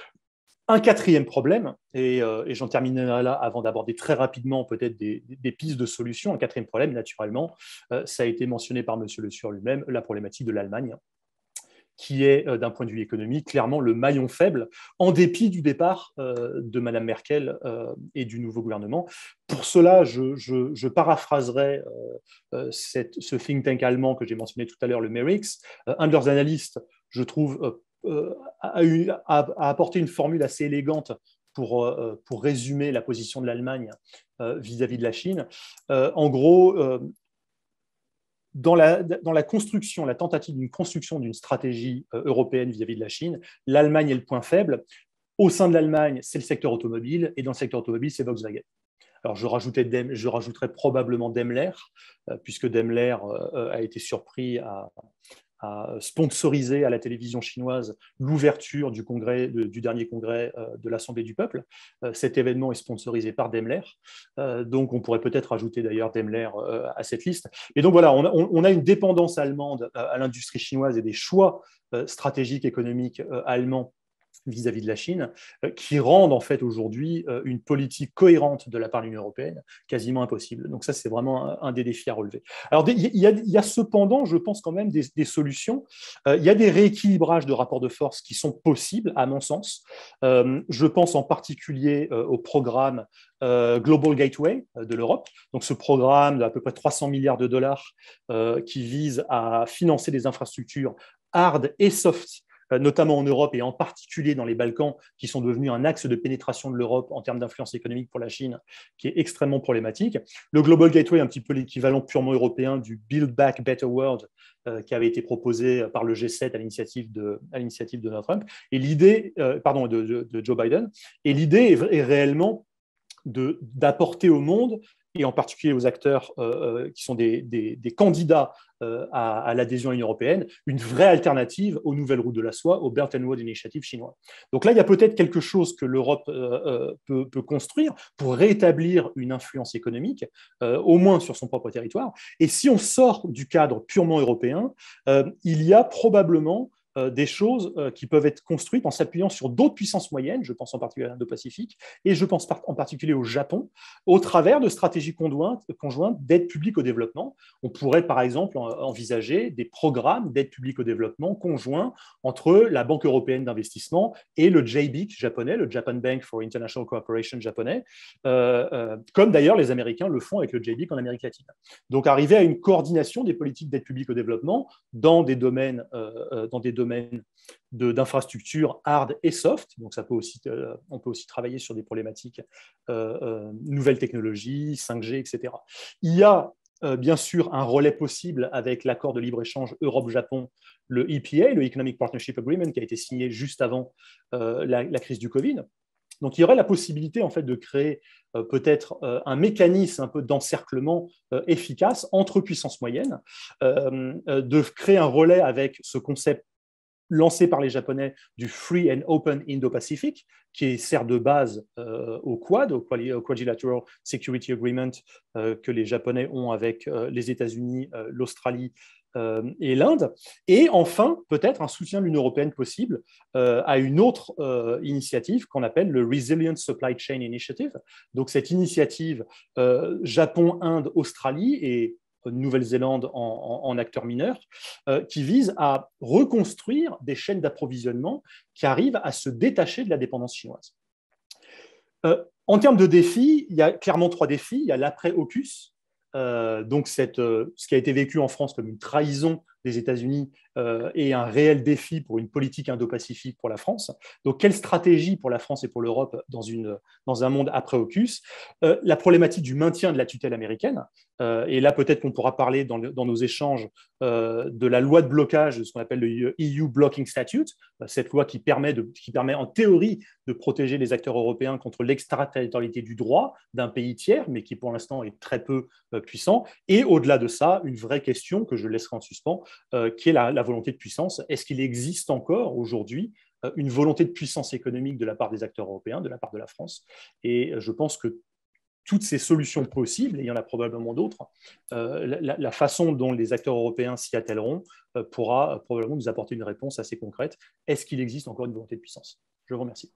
Un quatrième problème, et, euh, et j'en terminerai là avant d'aborder très rapidement peut-être des, des pistes de solutions. Un quatrième problème, naturellement, euh, ça a été mentionné par M. Le Sieur lui-même, la problématique de l'Allemagne, qui est, euh, d'un point de vue économique, clairement le maillon faible, en dépit du départ euh, de Mme Merkel euh, et du nouveau gouvernement. Pour cela, je, je, je paraphraserai euh, cette, ce think tank allemand que j'ai mentionné tout à l'heure, le Merix. Euh, un de leurs analystes, je trouve, euh, Euh, a, eu, a, a apporté une formule assez élégante pour, euh, pour résumer la position de l'Allemagne euh, vis-à-vis de la Chine. Euh, en gros, euh, dans, la, dans la construction, la tentative d'une construction d'une stratégie euh, européenne vis-à-vis de la Chine, l'Allemagne est le point faible. Au sein de l'Allemagne, c'est le secteur automobile, et dans le secteur automobile, c'est Volkswagen. Alors, je, rajoutais, je rajouterais probablement Daimler, euh, puisque Daimler euh, a été surpris à a sponsorisé à la télévision chinoise l'ouverture du, congrès, de, du dernier congrès euh, de l'Assemblée du peuple. Euh, cet événement est sponsorisé par Daimler. Euh, donc, on pourrait peut-être ajouter d'ailleurs Daimler euh, à cette liste. Et donc, voilà, on a, on a une dépendance allemande à, à l'industrie chinoise et des choix euh, stratégiques économiques euh, allemands vis-à-vis de la Chine, qui rendent en fait aujourd'hui une politique cohérente de la part de l'Union européenne quasiment impossible. Donc ça, c'est vraiment un, un des défis à relever. Alors, il y, a, il y a cependant, je pense quand même, des, des solutions. Euh, il y a des rééquilibrages de rapports de force qui sont possibles, à mon sens. Euh, je pense en particulier euh, au programme euh, Global Gateway de l'Europe. Donc ce programme d'à peu près trois cents milliards de dollars euh, qui vise à financer des infrastructures hard et soft, notamment en Europe et en particulier dans les Balkans, qui sont devenus un axe de pénétration de l'Europe en termes d'influence économique pour la Chine, qui est extrêmement problématique. Le Global Gateway est un petit peu l'équivalent purement européen du Build Back Better World euh, qui avait été proposé par le G sept à l'initiative de, à l'initiative de Donald Trump, et l'idée, euh, pardon, de, de, de Joe Biden. Et l'idée est, est réellement de, d'apporter au monde, et en particulier aux acteurs euh, qui sont des, des, des candidats euh, à, à l'adhésion à l'Union européenne, une vraie alternative aux nouvelles routes de la soie, au Belt and Road Initiative chinois. Donc là, il y a peut-être quelque chose que l'Europe euh, peut, peut construire pour rétablir une influence économique, euh, au moins sur son propre territoire. Et si on sort du cadre purement européen, euh, il y a probablement Euh, des choses euh, qui peuvent être construites en s'appuyant sur d'autres puissances moyennes, je pense en particulier à l'Indo-Pacifique, et je pense par- en particulier au Japon, au travers de stratégies conjointes, conjointes d'aide publique au développement. On pourrait par exemple en, envisager des programmes d'aide publique au développement conjoints entre la Banque européenne d'investissement et le J B I C japonais, le Japan Bank for International Cooperation japonais, euh, euh, comme d'ailleurs les Américains le font avec le J B I C en Amérique latine. Donc arriver à une coordination des politiques d'aide publique au développement dans des domaines, euh, dans des domaines domaine de, d'infrastructures hard et soft. Donc, ça peut aussi, euh, on peut aussi travailler sur des problématiques euh, euh, nouvelles technologies, cinq G, et cetera. Il y a euh, bien sûr un relais possible avec l'accord de libre-échange Europe-Japon, le E P A, le Economic Partnership Agreement, qui a été signé juste avant euh, la, la crise du Covid. Donc, il y aurait la possibilité en fait, de créer euh, peut-être euh, un mécanisme un peu d'encerclement euh, efficace entre puissances moyennes, euh, euh, de créer un relais avec ce concept lancé par les Japonais du Free and Open Indo-Pacific, qui sert de base euh, au Quad, au Quadrilateral Security Agreement euh, que les Japonais ont avec euh, les États-Unis, euh, l'Australie euh, et l'Inde. Et enfin, peut-être un soutien de l'Union européenne possible euh, à une autre euh, initiative qu'on appelle le Resilient Supply Chain Initiative. Donc cette initiative euh, Japon, Inde, Australie et Nouvelle-Zélande en, en, en acteur mineur, euh, qui vise à reconstruire des chaînes d'approvisionnement qui arrivent à se détacher de la dépendance chinoise. Euh, en termes de défis, il y a clairement trois défis. Il y a l'après-AUKUS, euh, donc cette, euh, ce qui a été vécu en France comme une trahison des États-Unis euh, et un réel défi pour une politique indo-pacifique pour la France. Donc, quelle stratégie pour la France et pour l'Europe dans, une, dans un monde après-AUKUS? euh, La problématique du maintien de la tutelle américaine. Euh, et là, peut-être qu'on pourra parler dans, le, dans nos échanges euh, de la loi de blocage, de ce qu'on appelle le E U Blocking Statute, cette loi qui permet, de, qui permet en théorie de protéger les acteurs européens contre l'extraterritorialité du droit d'un pays tiers, mais qui pour l'instant est très peu euh, puissant. Et au-delà de ça, une vraie question que je laisserai en suspens, euh, qui est la, la volonté de puissance. Est-ce qu'il existe encore aujourd'hui euh, une volonté de puissance économique de la part des acteurs européens, de la part de la France? Et je pense que toutes ces solutions possibles, et il y en a probablement d'autres, euh, la, la façon dont les acteurs européens s'y attelleront euh, pourra euh, probablement nous apporter une réponse assez concrète. Est-ce qu'il existe encore une volonté de puissance? Je vous remercie.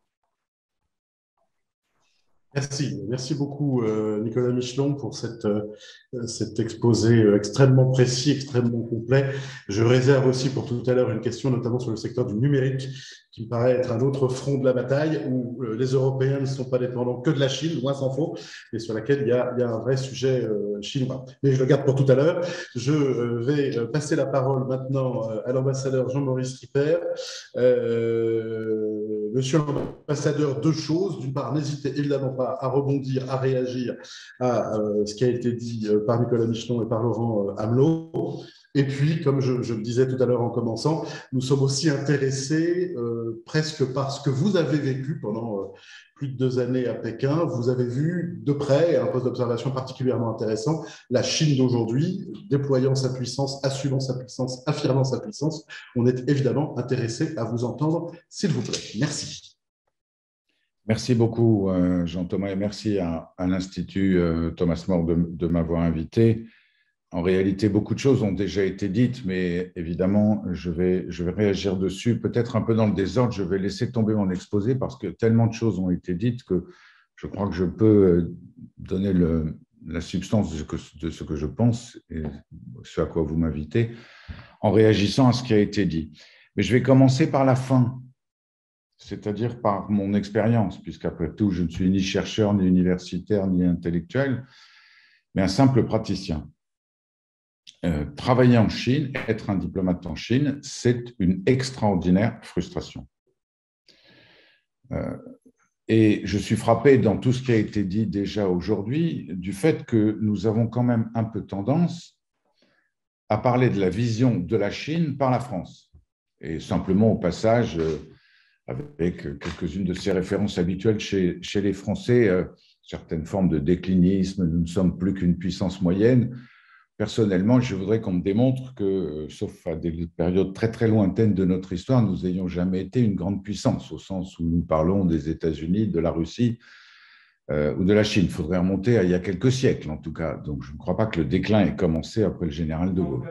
Merci, merci beaucoup euh, Nicolas Michelon pour cette, euh, cet exposé euh, extrêmement précis, extrêmement complet. Je réserve aussi pour tout à l'heure une question notamment sur le secteur du numérique qui me paraît être un autre front de la bataille où euh, les Européens ne sont pas dépendants que de la Chine, loin s'en faut, et sur laquelle il y a, il y a un vrai sujet euh, chinois. Mais je le garde pour tout à l'heure. Je euh, vais euh, passer la parole maintenant euh, à l'ambassadeur Jean-Maurice Ripert. Euh, Monsieur l'ambassadeur, deux choses. D'une part, n'hésitez évidemment pas à rebondir, à réagir à euh, ce qui a été dit euh, par Nicolas Michelon et par Laurent euh, Amelot. Et puis, comme je, je le disais tout à l'heure en commençant, nous sommes aussi intéressés euh, presque par ce que vous avez vécu pendant euh, plus de deux années à Pékin. Vous avez vu de près, un poste d'observation particulièrement intéressant, la Chine d'aujourd'hui, déployant sa puissance, assumant sa puissance, affirmant sa puissance. On est évidemment intéressé à vous entendre, s'il vous plaît. Merci. Merci beaucoup, Jean-Thomas, et merci à, à l'Institut Thomas More de, de m'avoir invité. En réalité, beaucoup de choses ont déjà été dites, mais évidemment, je vais, je vais réagir dessus. Peut-être un peu dans le désordre, je vais laisser tomber mon exposé parce que tellement de choses ont été dites que je crois que je peux donner le, la substance de ce, que, de ce que je pense et ce à quoi vous m'invitez en réagissant à ce qui a été dit. Mais je vais commencer par la fin, c'est-à-dire par mon expérience, puisqu'après tout, je ne suis ni chercheur, ni universitaire, ni intellectuel, mais un simple praticien. Euh, travailler en Chine, être un diplomate en Chine, c'est une extraordinaire frustration. Euh, et je suis frappé dans tout ce qui a été dit déjà aujourd'hui du fait que nous avons quand même un peu tendance à parler de la vision de la Chine par la France. Et simplement au passage, euh, avec quelques-unes de ces références habituelles chez, chez les Français, euh, certaines formes de déclinisme, nous ne sommes plus qu'une puissance moyenne. Personnellement, je voudrais qu'on me démontre que, sauf à des périodes très très lointaines de notre histoire, nous n'ayons jamais été une grande puissance, au sens où nous parlons des États-Unis, de la Russie euh, ou de la Chine. Il faudrait remonter à il y a quelques siècles, en tout cas. Donc, je ne crois pas que le déclin ait commencé après le général de Gaulle.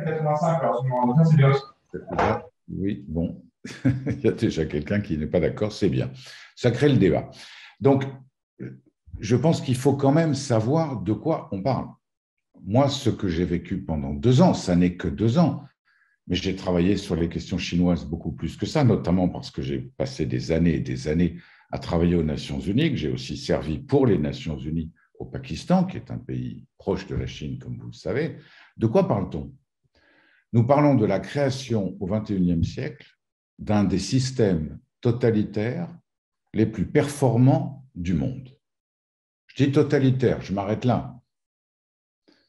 Oui, bon, il y a déjà quelqu'un qui n'est pas d'accord, c'est bien. Ça crée le débat. Donc, je pense qu'il faut quand même savoir de quoi on parle. Moi, ce que j'ai vécu pendant deux ans, ça n'est que deux ans, mais j'ai travaillé sur les questions chinoises beaucoup plus que ça, notamment parce que j'ai passé des années et des années à travailler aux Nations Unies, que j'ai aussi servi pour les Nations Unies au Pakistan, qui est un pays proche de la Chine, comme vous le savez. De quoi parle-t-on? Nous parlons de la création au vingt et unième siècle d'un des systèmes totalitaires les plus performants du monde. Je dis totalitaire, je m'arrête là.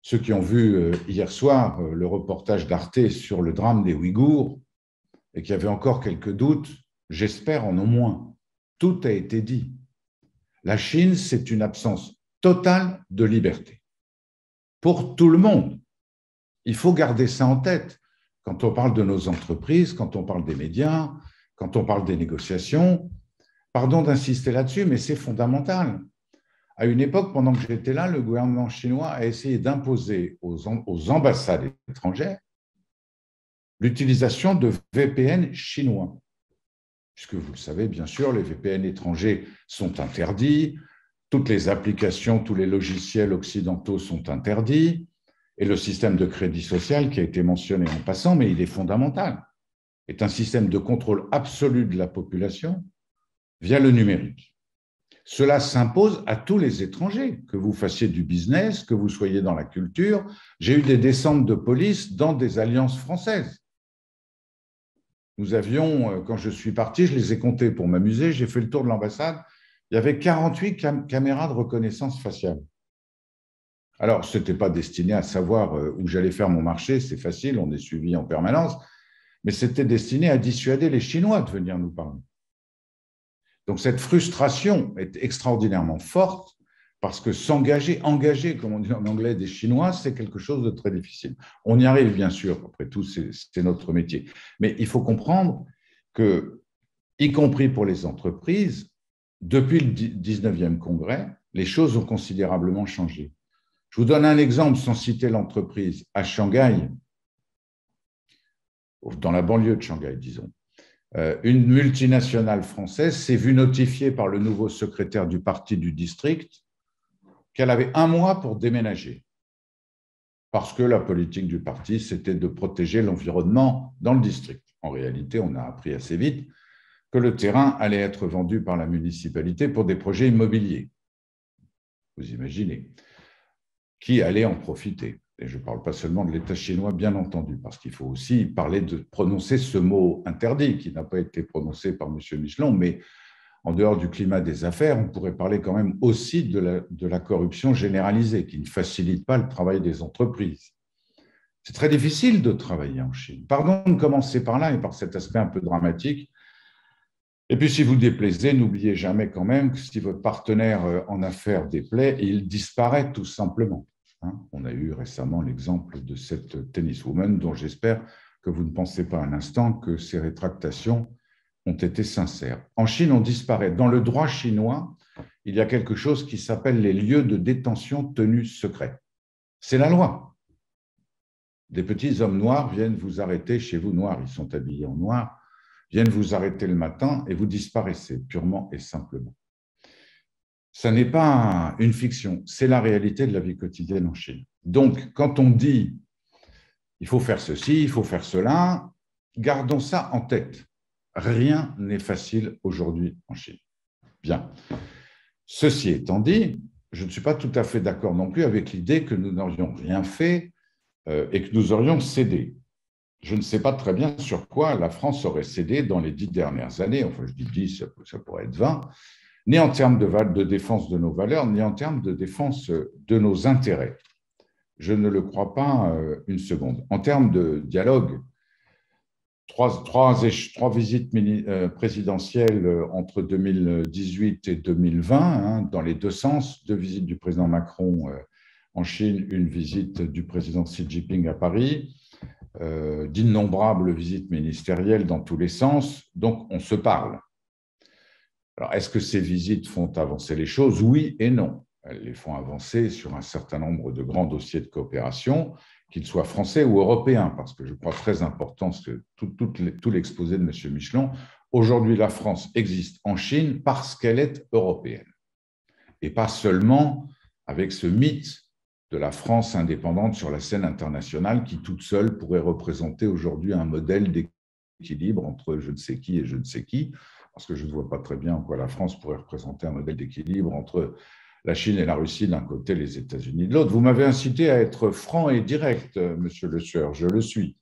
Ceux qui ont vu hier soir le reportage d'Arte sur le drame des Ouïghours et qui avaient encore quelques doutes, j'espère en au moins. Tout a été dit. La Chine, c'est une absence totale de liberté pour tout le monde. Il faut garder ça en tête quand on parle de nos entreprises, quand on parle des médias, quand on parle des négociations. Pardon d'insister là-dessus, mais c'est fondamental. À une époque, pendant que j'étais là, le gouvernement chinois a essayé d'imposer aux, aux ambassades étrangères l'utilisation de V P N chinois. Puisque vous le savez, bien sûr, les V P N étrangers sont interdits, toutes les applications, tous les logiciels occidentaux sont interdits, et le système de crédit social qui a été mentionné en passant, mais il est fondamental, est un système de contrôle absolu de la population via le numérique. Cela s'impose à tous les étrangers, que vous fassiez du business, que vous soyez dans la culture. J'ai eu des descentes de police dans des alliances françaises. Nous avions, quand je suis parti, je les ai comptés pour m'amuser, j'ai fait le tour de l'ambassade, il y avait quarante-huit cam- caméras de reconnaissance faciale. Alors, ce n'était pas destiné à savoir où j'allais faire mon marché, c'est facile, on est suivi en permanence, mais c'était destiné à dissuader les Chinois de venir nous parler. Donc, cette frustration est extraordinairement forte parce que s'engager, engager, comme on dit en anglais, des Chinois, c'est quelque chose de très difficile. On y arrive, bien sûr, après tout, c'est, c'est notre métier. Mais il faut comprendre que, y compris pour les entreprises, depuis le dix-neuvième congrès, les choses ont considérablement changé. Je vous donne un exemple sans citer l'entreprise. À Shanghai, dans la banlieue de Shanghai, disons, une multinationale française s'est vue notifier par le nouveau secrétaire du parti du district qu'elle avait un mois pour déménager, parce que la politique du parti, c'était de protéger l'environnement dans le district. En réalité, on a appris assez vite que le terrain allait être vendu par la municipalité pour des projets immobiliers. Vous imaginez, qui allait en profiter? Et je ne parle pas seulement de l'État chinois, bien entendu, parce qu'il faut aussi parler de prononcer ce mot interdit qui n'a pas été prononcé par M. Michelon, mais en dehors du climat des affaires, on pourrait parler quand même aussi de la, de la corruption généralisée qui ne facilite pas le travail des entreprises. C'est très difficile de travailler en Chine. Pardon de commencer par là et par cet aspect un peu dramatique. Et puis, si vous déplaisez, n'oubliez jamais quand même que si votre partenaire en affaires déplaît, il disparaît tout simplement. On a eu récemment l'exemple de cette tenniswoman dont j'espère que vous ne pensez pas un instant que ces rétractations ont été sincères. En Chine, on disparaît. Dans le droit chinois, il y a quelque chose qui s'appelle les lieux de détention tenus secrets. C'est la loi. Des petits hommes noirs viennent vous arrêter chez vous, noirs, ils sont habillés en noir, viennent vous arrêter le matin et vous disparaissez purement et simplement. Ça n'est pas une fiction, c'est la réalité de la vie quotidienne en Chine. Donc, quand on dit il faut faire ceci, il faut faire cela, gardons ça en tête. Rien n'est facile aujourd'hui en Chine. Bien. Ceci étant dit, je ne suis pas tout à fait d'accord non plus avec l'idée que nous n'aurions rien fait euh, et que nous aurions cédé. Je ne sais pas très bien sur quoi la France aurait cédé dans les dix dernières années, enfin je dis dix, ça, ça pourrait être vingt, ni en termes de, de défense de nos valeurs, ni en termes de défense de nos intérêts. Je ne le crois pas une seconde. En termes de dialogue, trois, trois, trois visites présidentielles entre deux mille dix-huit et deux mille vingt, hein, dans les deux sens, deux visites du président Macron en Chine, une visite du président Xi Jinping à Paris, euh, d'innombrables visites ministérielles dans tous les sens, donc on se parle. Alors, est-ce que ces visites font avancer les choses? Oui et non. Elles les font avancer sur un certain nombre de grands dossiers de coopération, qu'ils soient français ou européens, parce que je crois très important que tout, tout, tout l'exposé de M. Michelon. Aujourd'hui, la France existe en Chine parce qu'elle est européenne, et pas seulement avec ce mythe de la France indépendante sur la scène internationale qui, toute seule, pourrait représenter aujourd'hui un modèle d'équilibre entre je ne sais qui et je ne sais qui, parce que je ne vois pas très bien en quoi la France pourrait représenter un modèle d'équilibre entre la Chine et la Russie d'un côté, les États-Unis de l'autre. Vous m'avez incité à être franc et direct, monsieur Le Sueur, je le suis.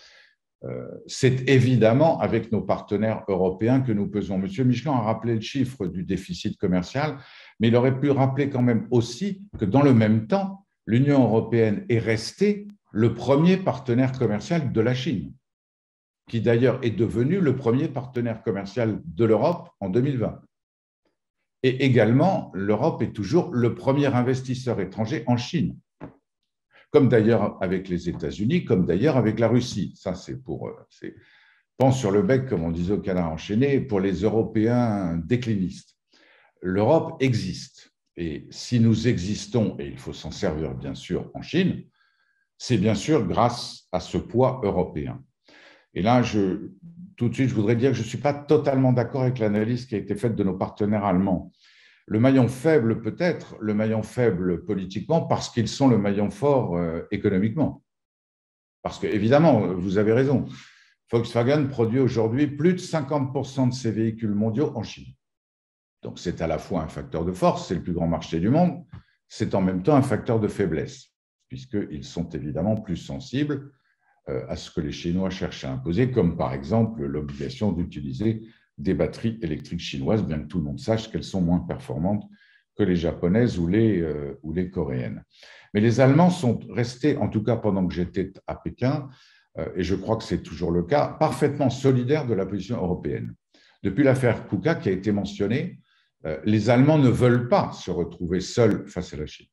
C'est évidemment avec nos partenaires européens que nous pesons. Monsieur Michelon a rappelé le chiffre du déficit commercial, mais il aurait pu rappeler quand même aussi que dans le même temps, l'Union européenne est restée le premier partenaire commercial de la Chine, qui d'ailleurs est devenu le premier partenaire commercial de l'Europe en deux mille vingt. Et également, l'Europe est toujours le premier investisseur étranger en Chine, comme d'ailleurs avec les États-Unis, comme d'ailleurs avec la Russie. Ça, c'est pour… c'est pan sur le bec, comme on disait au canard enchaîné, pour les Européens déclinistes. L'Europe existe. Et si nous existons, et il faut s'en servir bien sûr en Chine, c'est bien sûr grâce à ce poids européen. Et là, je, tout de suite, je voudrais dire que je ne suis pas totalement d'accord avec l'analyse qui a été faite de nos partenaires allemands. Le maillon faible peut-être, le maillon faible politiquement, parce qu'ils sont le maillon fort euh, économiquement. Parce que, évidemment, vous avez raison, Volkswagen produit aujourd'hui plus de cinquante pour cent de ses véhicules mondiaux en Chine. Donc, c'est à la fois un facteur de force, c'est le plus grand marché du monde, c'est en même temps un facteur de faiblesse, puisqu'ils sont évidemment plus sensibles à ce que les Chinois cherchent à imposer, comme par exemple l'obligation d'utiliser des batteries électriques chinoises, bien que tout le monde sache qu'elles sont moins performantes que les japonaises ou les, euh, ou les coréennes. Mais les Allemands sont restés, en tout cas pendant que j'étais à Pékin, euh, et je crois que c'est toujours le cas, parfaitement solidaires de la position européenne. Depuis l'affaire KUKA qui a été mentionnée, euh, les Allemands ne veulent pas se retrouver seuls face à la Chine.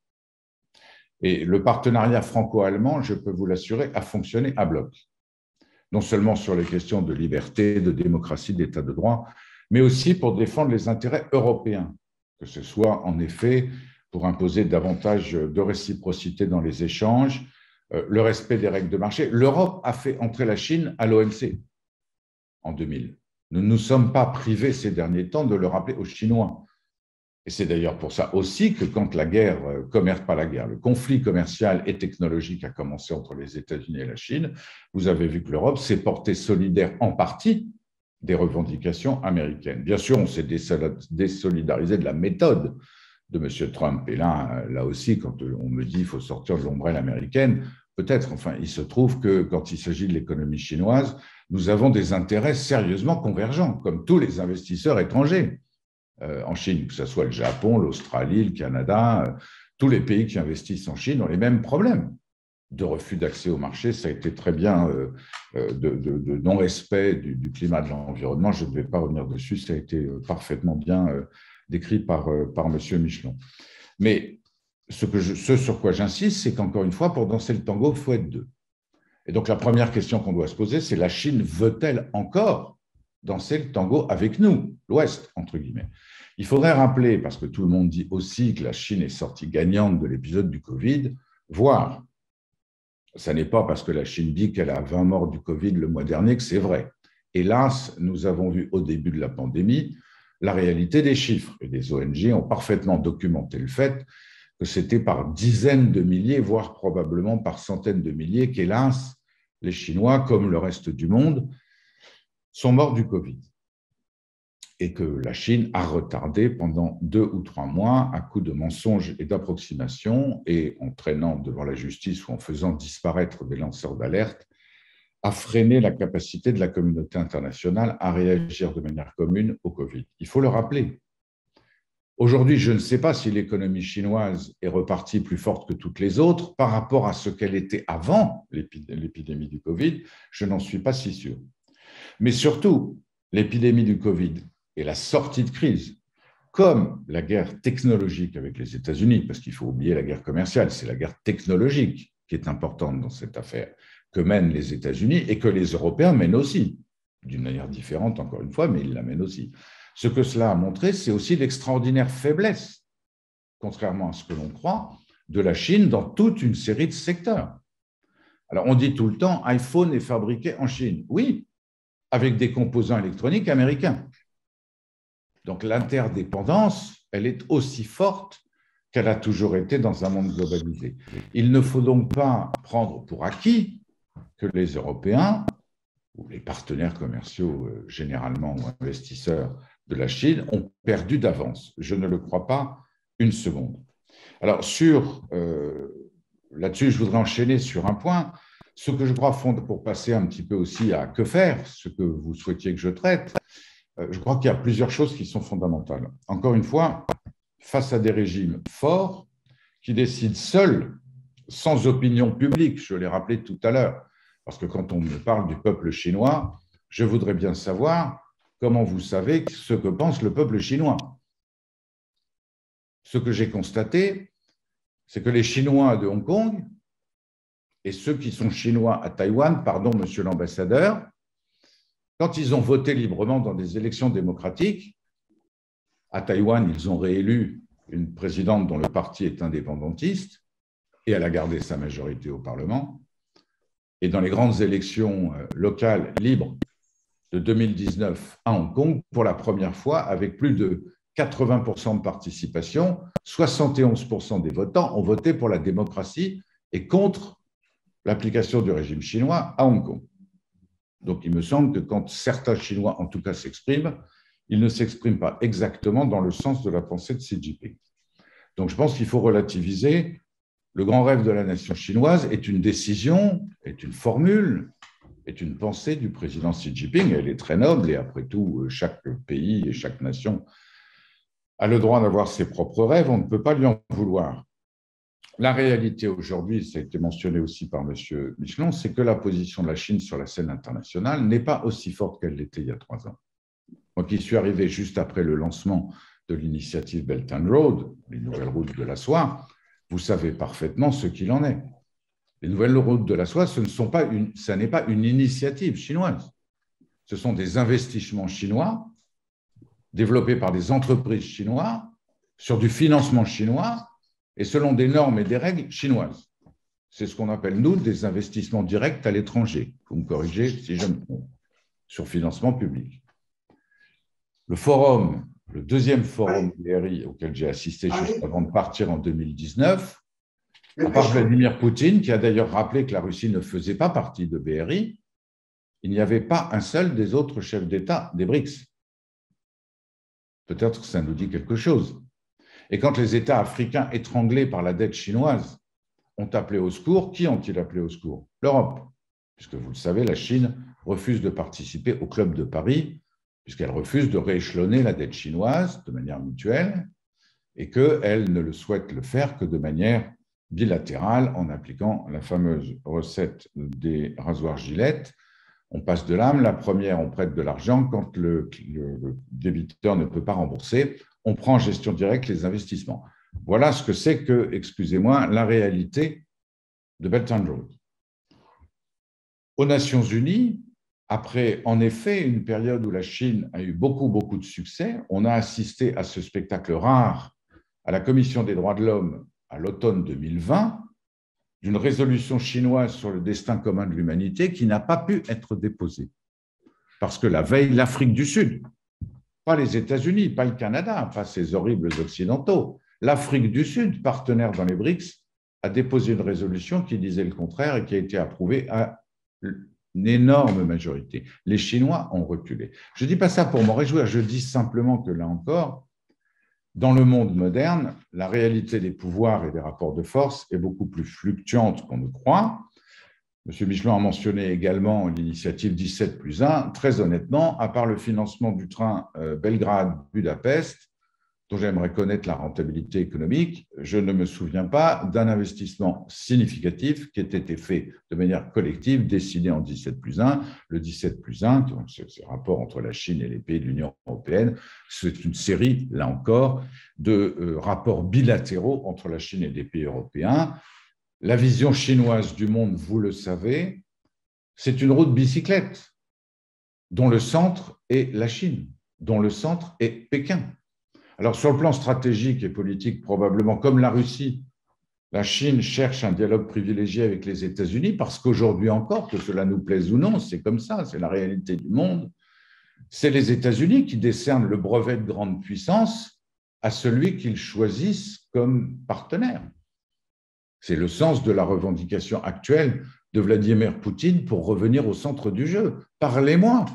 Et le partenariat franco-allemand, je peux vous l'assurer, a fonctionné à bloc. Non seulement sur les questions de liberté, de démocratie, d'état de droit, mais aussi pour défendre les intérêts européens, que ce soit en effet pour imposer davantage de réciprocité dans les échanges, le respect des règles de marché. L'Europe a fait entrer la Chine à l'O M C en deux mille. Nous ne nous sommes pas privés ces derniers temps de le rappeler aux Chinois. Et c'est d'ailleurs pour ça aussi que quand la guerre, commerce, pas la guerre, le conflit commercial et technologique a commencé entre les États-Unis et la Chine, vous avez vu que l'Europe s'est portée solidaire en partie des revendications américaines. Bien sûr, on s'est désolidarisé de la méthode de M. Trump. Et là, là aussi, quand on me dit qu'il faut sortir de l'ombrelle américaine, peut-être, enfin, il se trouve que quand il s'agit de l'économie chinoise, nous avons des intérêts sérieusement convergents, comme tous les investisseurs étrangers. En Chine, que ce soit le Japon, l'Australie, le Canada, tous les pays qui investissent en Chine ont les mêmes problèmes de refus d'accès au marché. Ça a été très bien de, de, de non-respect du, du climat de l'environnement. Je ne vais pas revenir dessus, ça a été parfaitement bien décrit par, par M. Michelon. Mais ce, que je, ce sur quoi j'insiste, c'est qu'encore une fois, pour danser le tango, il faut être deux. Et donc la première question qu'on doit se poser, c'est la Chine veut-elle encore danser le tango avec nous, l'Ouest, entre guillemets. Il faudrait rappeler, parce que tout le monde dit aussi que la Chine est sortie gagnante de l'épisode du Covid, voire, ça n'est pas parce que la Chine dit qu'elle a vingt morts du Covid le mois dernier que c'est vrai. Hélas, nous avons vu au début de la pandémie la réalité des chiffres, et les O N G ont parfaitement documenté le fait que c'était par dizaines de milliers, voire probablement par centaines de milliers, qu'hélas, les Chinois, comme le reste du monde, sont morts du Covid et que la Chine a retardé pendant deux ou trois mois à coup de mensonges et d'approximations et en traînant devant la justice ou en faisant disparaître des lanceurs d'alerte, a freiné la capacité de la communauté internationale à réagir de manière commune au Covid. Il faut le rappeler. Aujourd'hui, je ne sais pas si l'économie chinoise est repartie plus forte que toutes les autres par rapport à ce qu'elle était avant l'épidémie du Covid. Je n'en suis pas si sûr. Mais surtout, l'épidémie du Covid et la sortie de crise, comme la guerre technologique avec les États-Unis, parce qu'il faut oublier la guerre commerciale, c'est la guerre technologique qui est importante dans cette affaire, que mènent les États-Unis et que les Européens mènent aussi, d'une manière différente encore une fois, mais ils la mènent aussi. Ce que cela a montré, c'est aussi l'extraordinaire faiblesse, contrairement à ce que l'on croit, de la Chine dans toute une série de secteurs. Alors, on dit tout le temps, iPhone est fabriqué en Chine. Oui, avec des composants électroniques américains. Donc l'interdépendance, elle est aussi forte qu'elle a toujours été dans un monde globalisé. Il ne faut donc pas prendre pour acquis que les Européens, ou les partenaires commerciaux généralement ou investisseurs de la Chine, ont perdu d'avance. Je ne le crois pas une seconde. Alors sur, euh, là-dessus, je voudrais enchaîner sur un point. Ce que je crois fondre, pour passer un petit peu aussi à que faire, ce que vous souhaitiez que je traite, je crois qu'il y a plusieurs choses qui sont fondamentales. Encore une fois, face à des régimes forts qui décident seuls sans opinion publique, je l'ai rappelé tout à l'heure, parce que quand on me parle du peuple chinois, je voudrais bien savoir comment vous savez ce que pense le peuple chinois. Ce que j'ai constaté, c'est que les Chinois de Hong Kong et ceux qui sont Chinois à Taïwan, pardon, monsieur l'ambassadeur, quand ils ont voté librement dans des élections démocratiques, à Taïwan, ils ont réélu une présidente dont le parti est indépendantiste et elle a gardé sa majorité au Parlement. Et dans les grandes élections locales libres de deux mille dix-neuf à Hong Kong, pour la première fois, avec plus de quatre-vingts pour cent de participation, soixante et onze pour cent des votants ont voté pour la démocratie et contre l'application du régime chinois à Hong Kong. Donc, il me semble que quand certains Chinois, en tout cas, s'expriment, ils ne s'expriment pas exactement dans le sens de la pensée de Xi Jinping. Donc, je pense qu'il faut relativiser. Le grand rêve de la nation chinoise est une décision, est une formule, est une pensée du président Xi Jinping. Elle est très noble et après tout, chaque pays et chaque nation a le droit d'avoir ses propres rêves. On ne peut pas lui en vouloir. La réalité aujourd'hui, ça a été mentionné aussi par M. Michelon, c'est que la position de la Chine sur la scène internationale n'est pas aussi forte qu'elle l'était il y a trois ans. Moi qui suis arrivé juste après le lancement de l'initiative Belt and Road, les nouvelles routes de la soie, vous savez parfaitement ce qu'il en est. Les nouvelles routes de la soie, ce ne sont pas une, ça n'est pas une initiative chinoise. Ce sont des investissements chinois développés par des entreprises chinoises sur du financement chinois et selon des normes et des règles chinoises. C'est ce qu'on appelle, nous, des investissements directs à l'étranger. Vous me corrigez si je me trompe, sur financement public. Le forum, le deuxième forum B R I auquel j'ai assisté juste avant de partir en deux mille dix-neuf, à part Vladimir Poutine, qui a d'ailleurs rappelé que la Russie ne faisait pas partie de B R I, il n'y avait pas un seul des autres chefs d'État des BRICS. Peut-être que ça nous dit quelque chose. Et quand les États africains étranglés par la dette chinoise ont appelé au secours, qui ont-ils appelé au secours? L'Europe. Puisque vous le savez, la Chine refuse de participer au Club de Paris, puisqu'elle refuse de rééchelonner la dette chinoise de manière mutuelle et qu'elle ne le souhaite le faire que de manière bilatérale en appliquant la fameuse recette des rasoirs Gillette. On passe de l'âme, la première, on prête de l'argent, quand le, le, le débiteur ne peut pas rembourser, on prend en gestion directe les investissements. Voilà ce que c'est que, excusez-moi, la réalité de Belt and Road. Aux Nations Unies, après, en effet, une période où la Chine a eu beaucoup, beaucoup de succès, on a assisté à ce spectacle rare à la Commission des droits de l'homme à l'automne deux mille vingt, d'une résolution chinoise sur le destin commun de l'humanité qui n'a pas pu être déposée. Parce que la veille, l'Afrique du Sud, pas les États-Unis, pas le Canada, pas ces horribles occidentaux, l'Afrique du Sud, partenaire dans les BRICS, a déposé une résolution qui disait le contraire et qui a été approuvée à une énorme majorité. Les Chinois ont reculé. Je ne dis pas ça pour m'en réjouir, je dis simplement que là encore, dans le monde moderne, la réalité des pouvoirs et des rapports de force est beaucoup plus fluctuante qu'on ne croit. M. Michelon a mentionné également l'initiative dix-sept plus un. Très honnêtement, à part le financement du train Belgrade-Budapest, dont j'aimerais connaître la rentabilité économique, je ne me souviens pas d'un investissement significatif qui ait été fait de manière collective, décidé en dix-sept plus un. Le dix-sept plus un, donc ce rapport entre la Chine et les pays de l'Union européenne, c'est une série, là encore, de euh, rapports bilatéraux entre la Chine et les pays européens. La vision chinoise du monde, vous le savez, c'est une route bicyclette dont le centre est la Chine, dont le centre est Pékin. Alors, sur le plan stratégique et politique, probablement comme la Russie, la Chine cherche un dialogue privilégié avec les États-Unis parce qu'aujourd'hui encore, que cela nous plaise ou non, c'est comme ça, c'est la réalité du monde. C'est les États-Unis qui décernent le brevet de grande puissance à celui qu'ils choisissent comme partenaire. C'est le sens de la revendication actuelle de Vladimir Poutine pour revenir au centre du jeu. Parlez-moi.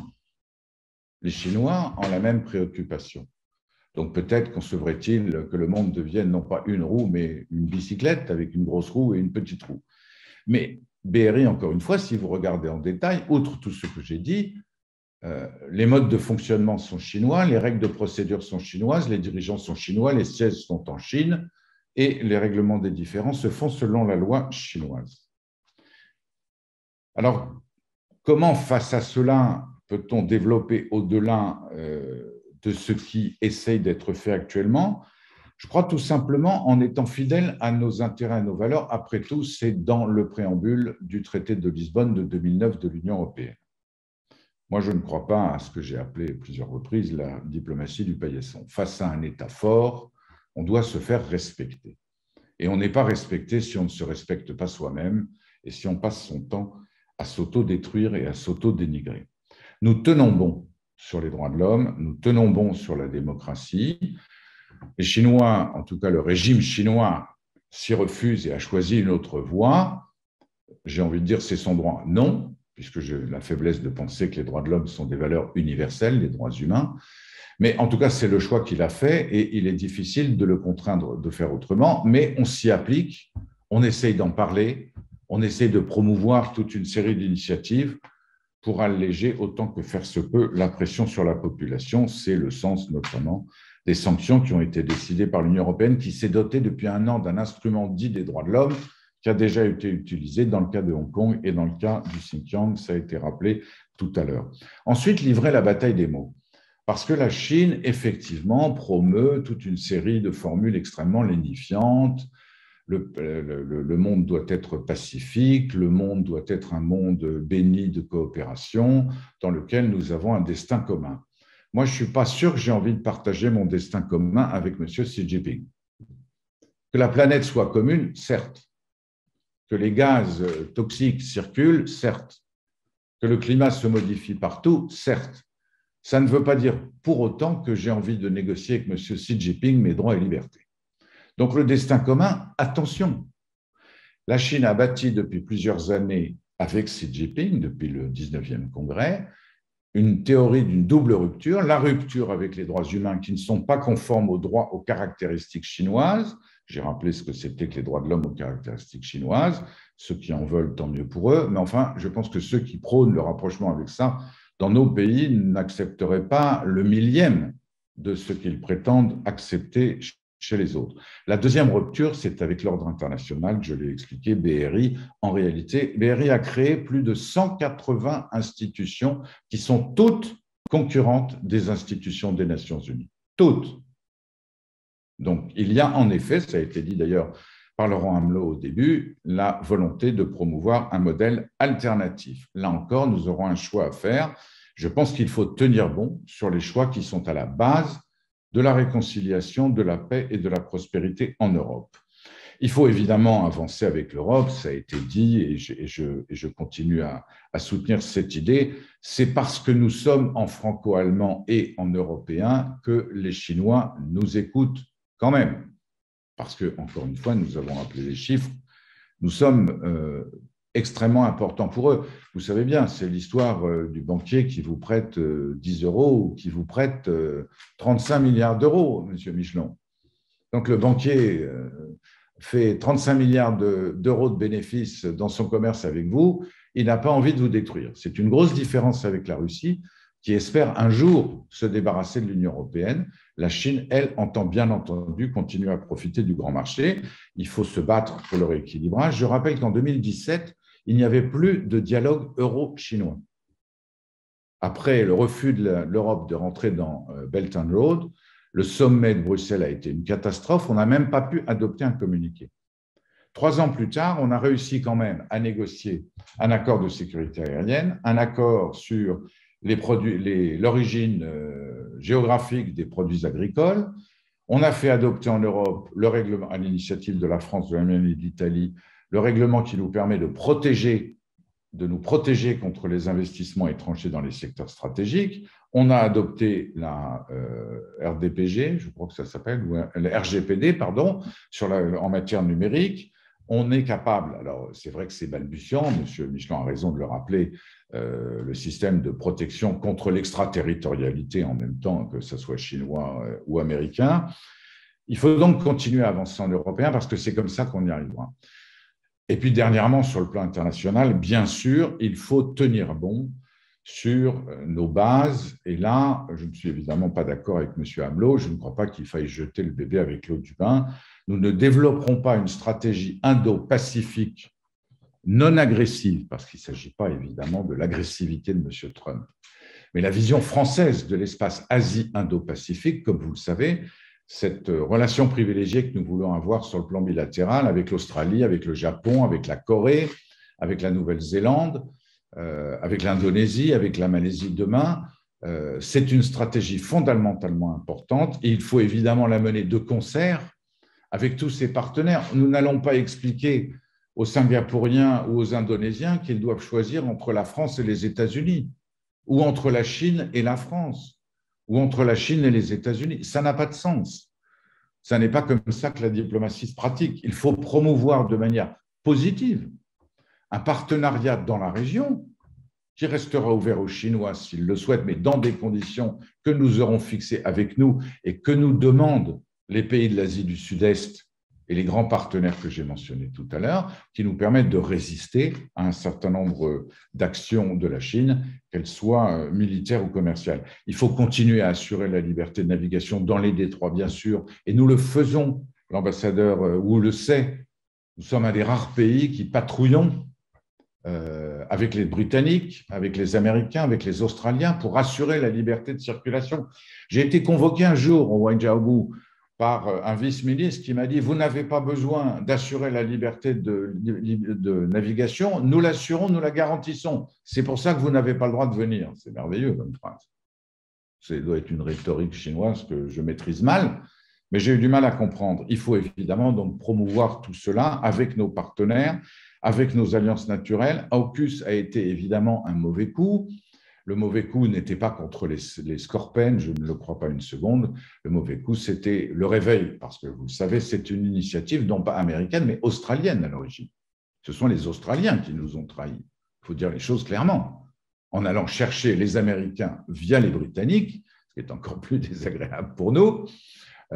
Les Chinois ont la même préoccupation. Donc peut-être concevrait-il que le monde devienne non pas une roue, mais une bicyclette avec une grosse roue et une petite roue. Mais B R I, encore une fois, si vous regardez en détail, outre tout ce que j'ai dit, euh, les modes de fonctionnement sont chinois, les règles de procédure sont chinoises, les dirigeants sont chinois, les sièges sont en Chine, et les règlements des différends se font selon la loi chinoise. Alors, comment, face à cela, peut-on développer au-delà euh, de ce qui essaye d'être fait actuellement? Je crois tout simplement en étant fidèle à nos intérêts et nos valeurs. Après tout, c'est dans le préambule du traité de Lisbonne de deux mille neuf de l'Union européenne. Moi, je ne crois pas à ce que j'ai appelé plusieurs reprises la diplomatie du paillasson. Face à un État fort, on doit se faire respecter. Et on n'est pas respecté si on ne se respecte pas soi-même et si on passe son temps à s'auto-détruire et à s'auto-dénigrer. Nous tenons bon sur les droits de l'homme, nous tenons bon sur la démocratie. Les Chinois, en tout cas le régime chinois, s'y refuse et a choisi une autre voie. J'ai envie de dire c'est son droit. Non, puisque j'ai la faiblesse de penser que les droits de l'homme sont des valeurs universelles, les droits humains. Mais en tout cas, c'est le choix qu'il a fait et il est difficile de le contraindre de faire autrement. Mais on s'y applique, on essaye d'en parler, on essaye de promouvoir toute une série d'initiatives pour alléger autant que faire se peut la pression sur la population. C'est le sens notamment des sanctions qui ont été décidées par l'Union européenne, qui s'est dotée depuis un an d'un instrument dit des droits de l'homme, qui a déjà été utilisé dans le cas de Hong Kong et dans le cas du Xinjiang, ça a été rappelé tout à l'heure. Ensuite, livrer la bataille des mots, parce que la Chine, effectivement, promeut toute une série de formules extrêmement lénifiantes. Le, le, le monde doit être pacifique, le monde doit être un monde béni de coopération, dans lequel nous avons un destin commun. Moi, je ne suis pas sûr que j'ai envie de partager mon destin commun avec M. Xi Jinping. Que la planète soit commune, certes. Que les gaz toxiques circulent, certes. Que le climat se modifie partout, certes. Ça ne veut pas dire pour autant que j'ai envie de négocier avec M. Xi Jinping mes droits et libertés. Donc le destin commun, attention. La Chine a bâti depuis plusieurs années avec Xi Jinping, depuis le dix-neuvième congrès, une théorie d'une double rupture, la rupture avec les droits humains qui ne sont pas conformes aux droits, aux caractéristiques chinoises. J'ai rappelé ce que c'était que les droits de l'homme aux caractéristiques chinoises. Ceux qui en veulent, tant mieux pour eux. Mais enfin, je pense que ceux qui prônent le rapprochement avec ça, dans nos pays, n'accepteraient pas le millième de ce qu'ils prétendent accepter chez les autres. La deuxième rupture, c'est avec l'ordre international, que je l'ai expliqué, B R I. En réalité, B R I a créé plus de cent quatre-vingts institutions qui sont toutes concurrentes des institutions des Nations Unies. Toutes. Donc, il y a en effet, ça a été dit d'ailleurs par Laurent Amelot au début, la volonté de promouvoir un modèle alternatif. Là encore, nous aurons un choix à faire. Je pense qu'il faut tenir bon sur les choix qui sont à la base de la réconciliation, de la paix et de la prospérité en Europe. Il faut évidemment avancer avec l'Europe, ça a été dit, et je, et je, et je continue à, à soutenir cette idée. C'est parce que nous sommes en franco-allemand et en européen que les Chinois nous écoutent quand même. Parce que, encore une fois, nous avons rappelé les chiffres, nous sommes euh, extrêmement importants pour eux. Vous savez bien, c'est l'histoire euh, du banquier qui vous prête euh, dix euros ou qui vous prête euh, trente-cinq milliards d'euros, M. Michelon. Donc, le banquier euh, fait trente-cinq milliards d'euros de bénéfices dans son commerce avec vous, il n'a pas envie de vous détruire. C'est une grosse différence avec la Russie, qui espère un jour se débarrasser de l'Union européenne. La Chine, elle, entend bien entendu continuer à profiter du grand marché. Il faut se battre pour le rééquilibrage. Je rappelle qu'en deux mille dix-sept, il n'y avait plus de dialogue euro-chinois. Après le refus de l'Europe de rentrer dans Belt and Road, le sommet de Bruxelles a été une catastrophe. On n'a même pas pu adopter un communiqué. Trois ans plus tard, on a réussi quand même à négocier un accord de sécurité aérienne, un accord sur l'origine euh, géographique des produits agricoles. On a fait adopter en Europe le règlement, à l'initiative de la France, de l'Allemagne et de l'Italie, le règlement qui nous permet de protéger, de nous protéger contre les investissements étrangers dans les secteurs stratégiques. On a adopté la euh, R D P G, je crois que ça s'appelle, ou le R G P D, pardon, sur la, en matière numérique. On est capable, alors c'est vrai que c'est balbutiant, M. Michelon a raison de le rappeler, euh, le système de protection contre l'extraterritorialité en même temps que ce soit chinois euh, ou américain. Il faut donc continuer à avancer en européen parce que c'est comme ça qu'on y arrivera. Et puis dernièrement, sur le plan international, bien sûr, il faut tenir bon sur nos bases. Et là, je ne suis évidemment pas d'accord avec M. Amelot. Je ne crois pas qu'il faille jeter le bébé avec l'eau du bain. Nous ne développerons pas une stratégie indo-pacifique non agressive, parce qu'il ne s'agit pas évidemment de l'agressivité de M. Trump. Mais la vision française de l'espace Asie-Indo-Pacifique, comme vous le savez, cette relation privilégiée que nous voulons avoir sur le plan bilatéral avec l'Australie, avec le Japon, avec la Corée, avec la Nouvelle-Zélande, euh, avec l'Indonésie, avec la Malaisie demain, euh, c'est une stratégie fondamentalement importante et il faut évidemment la mener de concert avec tous ses partenaires. Nous n'allons pas expliquer aux Singapouriens ou aux Indonésiens qu'ils doivent choisir entre la France et les États-Unis, ou entre la Chine et la France, ou entre la Chine et les États-Unis. Ça n'a pas de sens. Ça n'est pas comme ça que la diplomatie se pratique. Il faut promouvoir de manière positive un partenariat dans la région qui restera ouvert aux Chinois s'ils le souhaitent, mais dans des conditions que nous aurons fixées avec nous et que nous demandent les pays de l'Asie du Sud-Est et les grands partenaires que j'ai mentionnés tout à l'heure, qui nous permettent de résister à un certain nombre d'actions de la Chine, qu'elles soient militaires ou commerciales. Il faut continuer à assurer la liberté de navigation dans les détroits, bien sûr, et nous le faisons. L'ambassadeur Wu le sait, nous sommes un des rares pays qui patrouillons euh, avec les Britanniques, avec les Américains, avec les Australiens, pour assurer la liberté de circulation. J'ai été convoqué un jour au Waijiaobu par un vice-ministre qui m'a dit « Vous n'avez pas besoin d'assurer la liberté de, de, de navigation, nous l'assurons, nous la garantissons. C'est pour ça que vous n'avez pas le droit de venir. » C'est merveilleux comme phrase. Ça doit être une rhétorique chinoise que je maîtrise mal, mais j'ai eu du mal à comprendre. Il faut évidemment donc promouvoir tout cela avec nos partenaires, avec nos alliances naturelles. AUKUS a été évidemment un mauvais coup. Le mauvais coup n'était pas contre les, les Scorpions, je ne le crois pas une seconde. Le mauvais coup, c'était le réveil, parce que vous le savez, c'est une initiative non pas américaine, mais australienne à l'origine. Ce sont les Australiens qui nous ont trahis. Il faut dire les choses clairement. En allant chercher les Américains via les Britanniques, ce qui est encore plus désagréable pour nous. Pourquoi ?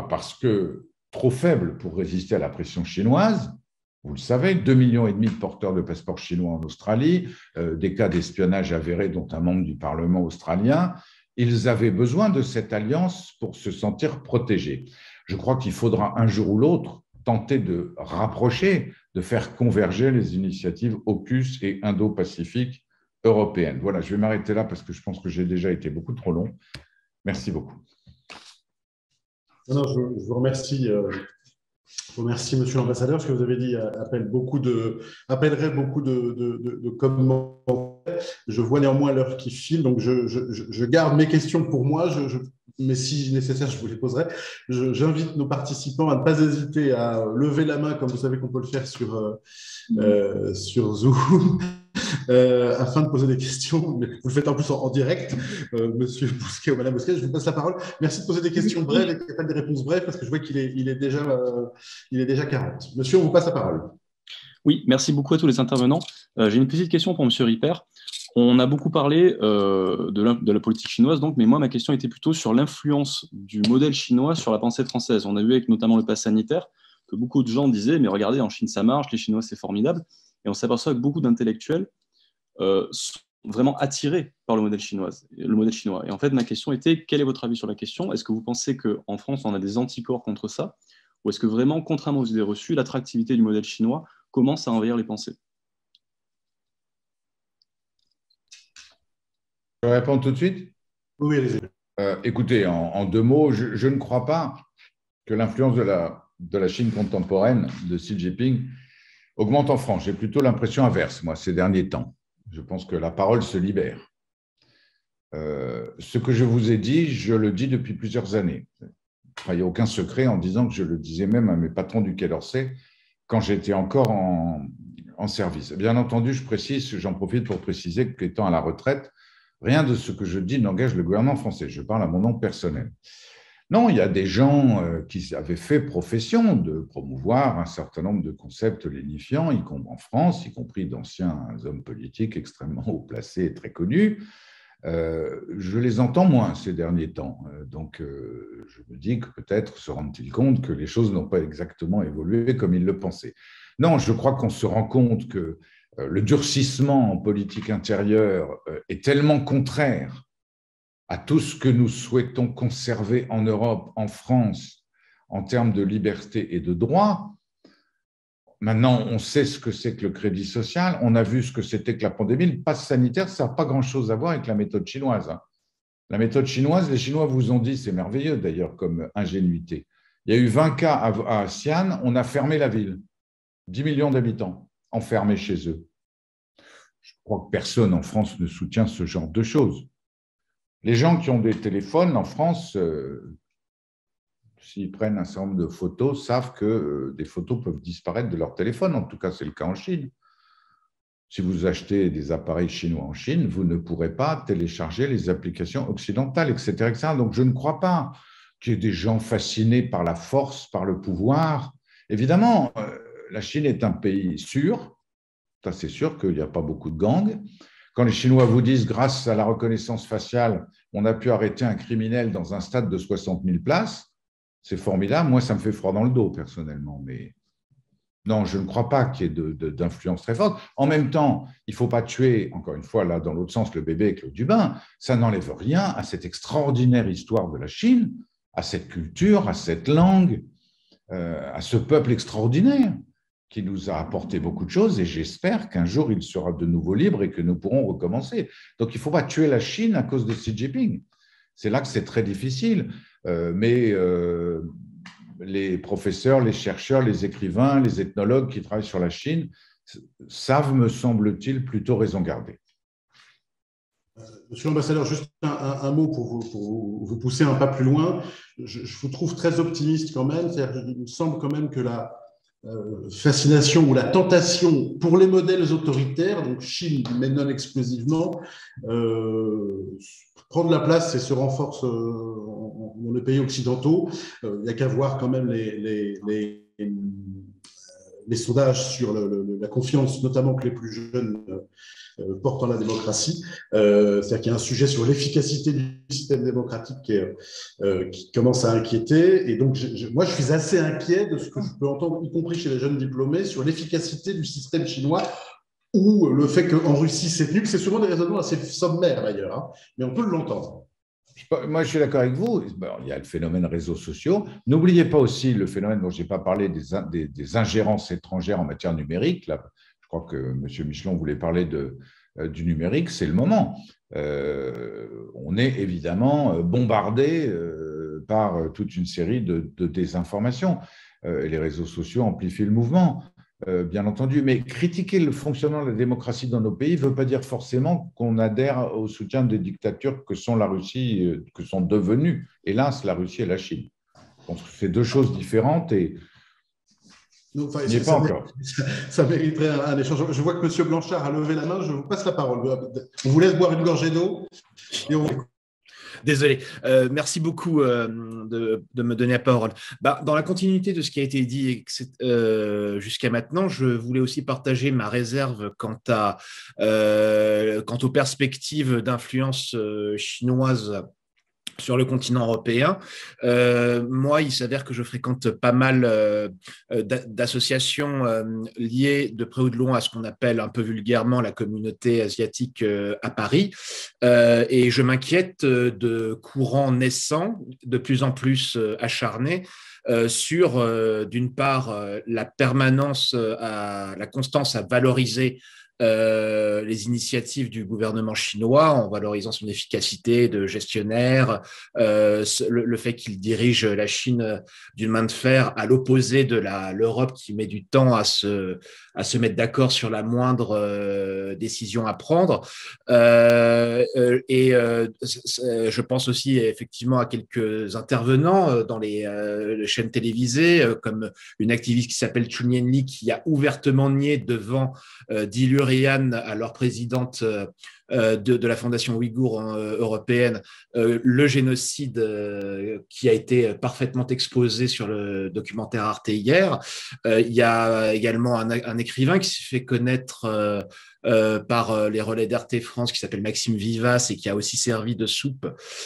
Parce que trop faible pour résister à la pression chinoise. Vous le savez, deux millions et demi de porteurs de passeports chinois en Australie, euh, des cas d'espionnage avérés, dont un membre du Parlement australien. Ils avaient besoin de cette alliance pour se sentir protégés. Je crois qu'il faudra un jour ou l'autre tenter de rapprocher, de faire converger les initiatives AUKUS et Indo-Pacifique européennes. Voilà, je vais m'arrêter là parce que je pense que j'ai déjà été beaucoup trop long. Merci beaucoup. Non, je, je vous remercie. Euh... Je vous remercie, monsieur l'ambassadeur. Ce que vous avez dit appelle beaucoup de, appellerait beaucoup de, de, de, de commentaires. Je vois néanmoins l'heure qui file, donc je, je, je garde mes questions pour moi, je, je, mais si nécessaire, je vous les poserai. J'invite nos participants à ne pas hésiter à lever la main, comme vous savez qu'on peut le faire sur, euh, sur Zoom, euh, afin de poser des questions. Mais vous le faites en plus en, en direct, euh, monsieur Bousquet ou madame Bousquet. Je vous passe la parole. Merci de poser des questions brèves et pas des réponses brèves, parce que je vois qu'il est, il est, déjà, euh, il est déjà quarante. Monsieur, on vous passe la parole. Oui, merci beaucoup à tous les intervenants. Euh, J'ai une petite question pour monsieur Ripper. On a beaucoup parlé euh, de, la, de la politique chinoise, donc, mais moi, ma question était plutôt sur l'influence du modèle chinois sur la pensée française. On a vu avec notamment le pass sanitaire que beaucoup de gens disaient « mais regardez, en Chine, ça marche, les Chinois, c'est formidable ». Et on s'aperçoit que beaucoup d'intellectuels euh, sont vraiment attirés par le modèle chinois, le modèle chinois. Et en fait, ma question était, quel est votre avis sur la question? Est-ce que vous pensez qu'en France, on a des anticorps contre ça? Ou est-ce que vraiment, contrairement aux idées reçues, l'attractivité du modèle chinois commence à envahir les pensées? Je réponds tout de suite? Oui, allez-y. Euh, écoutez, en, en deux mots, je, je ne crois pas que l'influence de la, de la Chine contemporaine de Xi Jinping augmente en France. J'ai plutôt l'impression inverse, moi, ces derniers temps. Je pense que la parole se libère. Euh, ce que je vous ai dit, je le dis depuis plusieurs années. Enfin, il n'y a aucun secret en disant que je le disais même à mes patrons du Quai d'Orsay quand j'étais encore en, en service. Bien entendu, je précise, j'en profite pour préciser qu'étant à la retraite, rien de ce que je dis n'engage le gouvernement français. Je parle à mon nom personnel. Non, il y a des gens qui avaient fait profession de promouvoir un certain nombre de concepts lénifiants, y compris en France, y compris d'anciens hommes politiques extrêmement haut placés et très connus. Euh, je les entends moins ces derniers temps. Donc, euh, je me dis que peut-être se rendent-ils compte que les choses n'ont pas exactement évolué comme ils le pensaient. Non, je crois qu'on se rend compte que le durcissement en politique intérieure est tellement contraire à tout ce que nous souhaitons conserver en Europe, en France, en termes de liberté et de droit. Maintenant, on sait ce que c'est que le crédit social, on a vu ce que c'était que la pandémie. Le pass sanitaire, ça n'a pas grand-chose à voir avec la méthode chinoise. La méthode chinoise, les Chinois vous ont dit, c'est merveilleux d'ailleurs comme ingénuité, il y a eu vingt cas à Xi'an, on a fermé la ville, dix millions d'habitants enfermés chez eux. Je crois que personne en France ne soutient ce genre de choses. Les gens qui ont des téléphones en France, euh, s'ils prennent un certain nombre de photos, savent que euh, des photos peuvent disparaître de leur téléphone. En tout cas, c'est le cas en Chine. Si vous achetez des appareils chinois en Chine, vous ne pourrez pas télécharger les applications occidentales, et cetera, et cetera. Donc, je ne crois pas qu'il y ait des gens fascinés par la force, par le pouvoir. Évidemment, euh, la Chine est un pays sûr. Ça, c'est sûr qu'il n'y a pas beaucoup de gangs. Quand les Chinois vous disent, grâce à la reconnaissance faciale, on a pu arrêter un criminel dans un stade de soixante mille places, c'est formidable. Moi, ça me fait froid dans le dos, personnellement. Mais non, je ne crois pas qu'il y ait de, de, d'influence très forte. En même temps, il ne faut pas tuer, encore une fois, là, dans l'autre sens, le bébé avec l'eau du bain. Ça n'enlève rien à cette extraordinaire histoire de la Chine, à cette culture, à cette langue, euh, à ce peuple extraordinaire qui nous a apporté beaucoup de choses, et j'espère qu'un jour, il sera de nouveau libre et que nous pourrons recommencer. Donc, il ne faut pas tuer la Chine à cause de Xi Jinping. C'est là que c'est très difficile. Euh, mais euh, les professeurs, les chercheurs, les écrivains, les ethnologues qui travaillent sur la Chine savent, me semble-t-il, plutôt raison garder. Monsieur l'ambassadeur, juste un, un, un mot pour vous, pour vous pousser un pas plus loin. Je, je vous trouve très optimiste quand même. Il me semble quand même que la euh, fascination ou la tentation pour les modèles autoritaires, donc Chine, mais non exclusivement, euh, prend de la place et se renforce euh, dans les pays occidentaux. Il euh, n'y a qu'à voir quand même les, les, les, les sondages sur le, le, la confiance, notamment que les plus jeunes euh, portent en la démocratie. Euh, c'est-à-dire qu'il y a un sujet sur l'efficacité du système démocratique qui, est, euh, qui commence à inquiéter. Et donc, je, je, moi, je suis assez inquiet de ce que je peux entendre, y compris chez les jeunes diplômés, sur l'efficacité du système chinois ou le fait qu'en Russie, c'est nul. C'est souvent des raisonnements assez sommaires, d'ailleurs, hein, mais on peut l'entendre. Moi, je suis d'accord avec vous. Bon, il y a le phénomène réseaux sociaux. N'oubliez pas aussi le phénomène dont je n'ai pas parlé des, des, des ingérences étrangères en matière numérique. Là, je crois que M. Michelon voulait parler de, euh, du numérique. C'est le moment. Euh, on est évidemment bombardé euh, par toute une série de, de désinformations. Euh, et les réseaux sociaux amplifient le mouvement. Euh, bien entendu, mais critiquer le fonctionnement de la démocratie dans nos pays ne veut pas dire forcément qu'on adhère au soutien des dictatures que sont la Russie, euh, que sont devenues, hélas, la Russie et la Chine. Donc, c'est deux choses différentes et non, enfin, il n'y est pas encore. Ça, ça mériterait un, un échange. Je vois que M. Blanchard a levé la main, je vous passe la parole. On vous laisse boire une gorgée d'eau et on vous... Désolé. Euh, merci beaucoup euh, de, de me donner la parole. Bah, dans la continuité de ce qui a été dit euh, jusqu'à maintenant, je voulais aussi partager ma réserve quant, à, euh, quant aux perspectives d'influence euh, chinoise sur le continent européen. Euh, moi, il s'avère que je fréquente pas mal euh, d'associations euh, liées de près ou de loin à ce qu'on appelle un peu vulgairement la communauté asiatique euh, à Paris. Euh, et je m'inquiète de courants naissants, de plus en plus euh, acharnés, euh, sur, euh, d'une part, euh, la permanence, euh, à, la constance à valoriser Euh, les initiatives du gouvernement chinois en valorisant son efficacité de gestionnaire, euh, le, le fait qu'il dirige la Chine d'une main de fer à l'opposé de la, l'Europe qui met du temps à se, à se mettre d'accord sur la moindre euh, décision à prendre. Euh, euh, et euh, je pense aussi effectivement à quelques intervenants dans les, euh, les chaînes télévisées, euh, comme une activiste qui s'appelle Chun Yen-li qui a ouvertement nié devant euh, Dilur alors présidente euh, de, de la Fondation Ouïghour euh, européenne, euh, le génocide euh, qui a été parfaitement exposé sur le documentaire Arte hier. Euh, il y a également un, un écrivain qui s'est fait connaître euh, euh, par les relais d'Arte France qui s'appelle Maxime Vivas et qui a aussi servi de soupe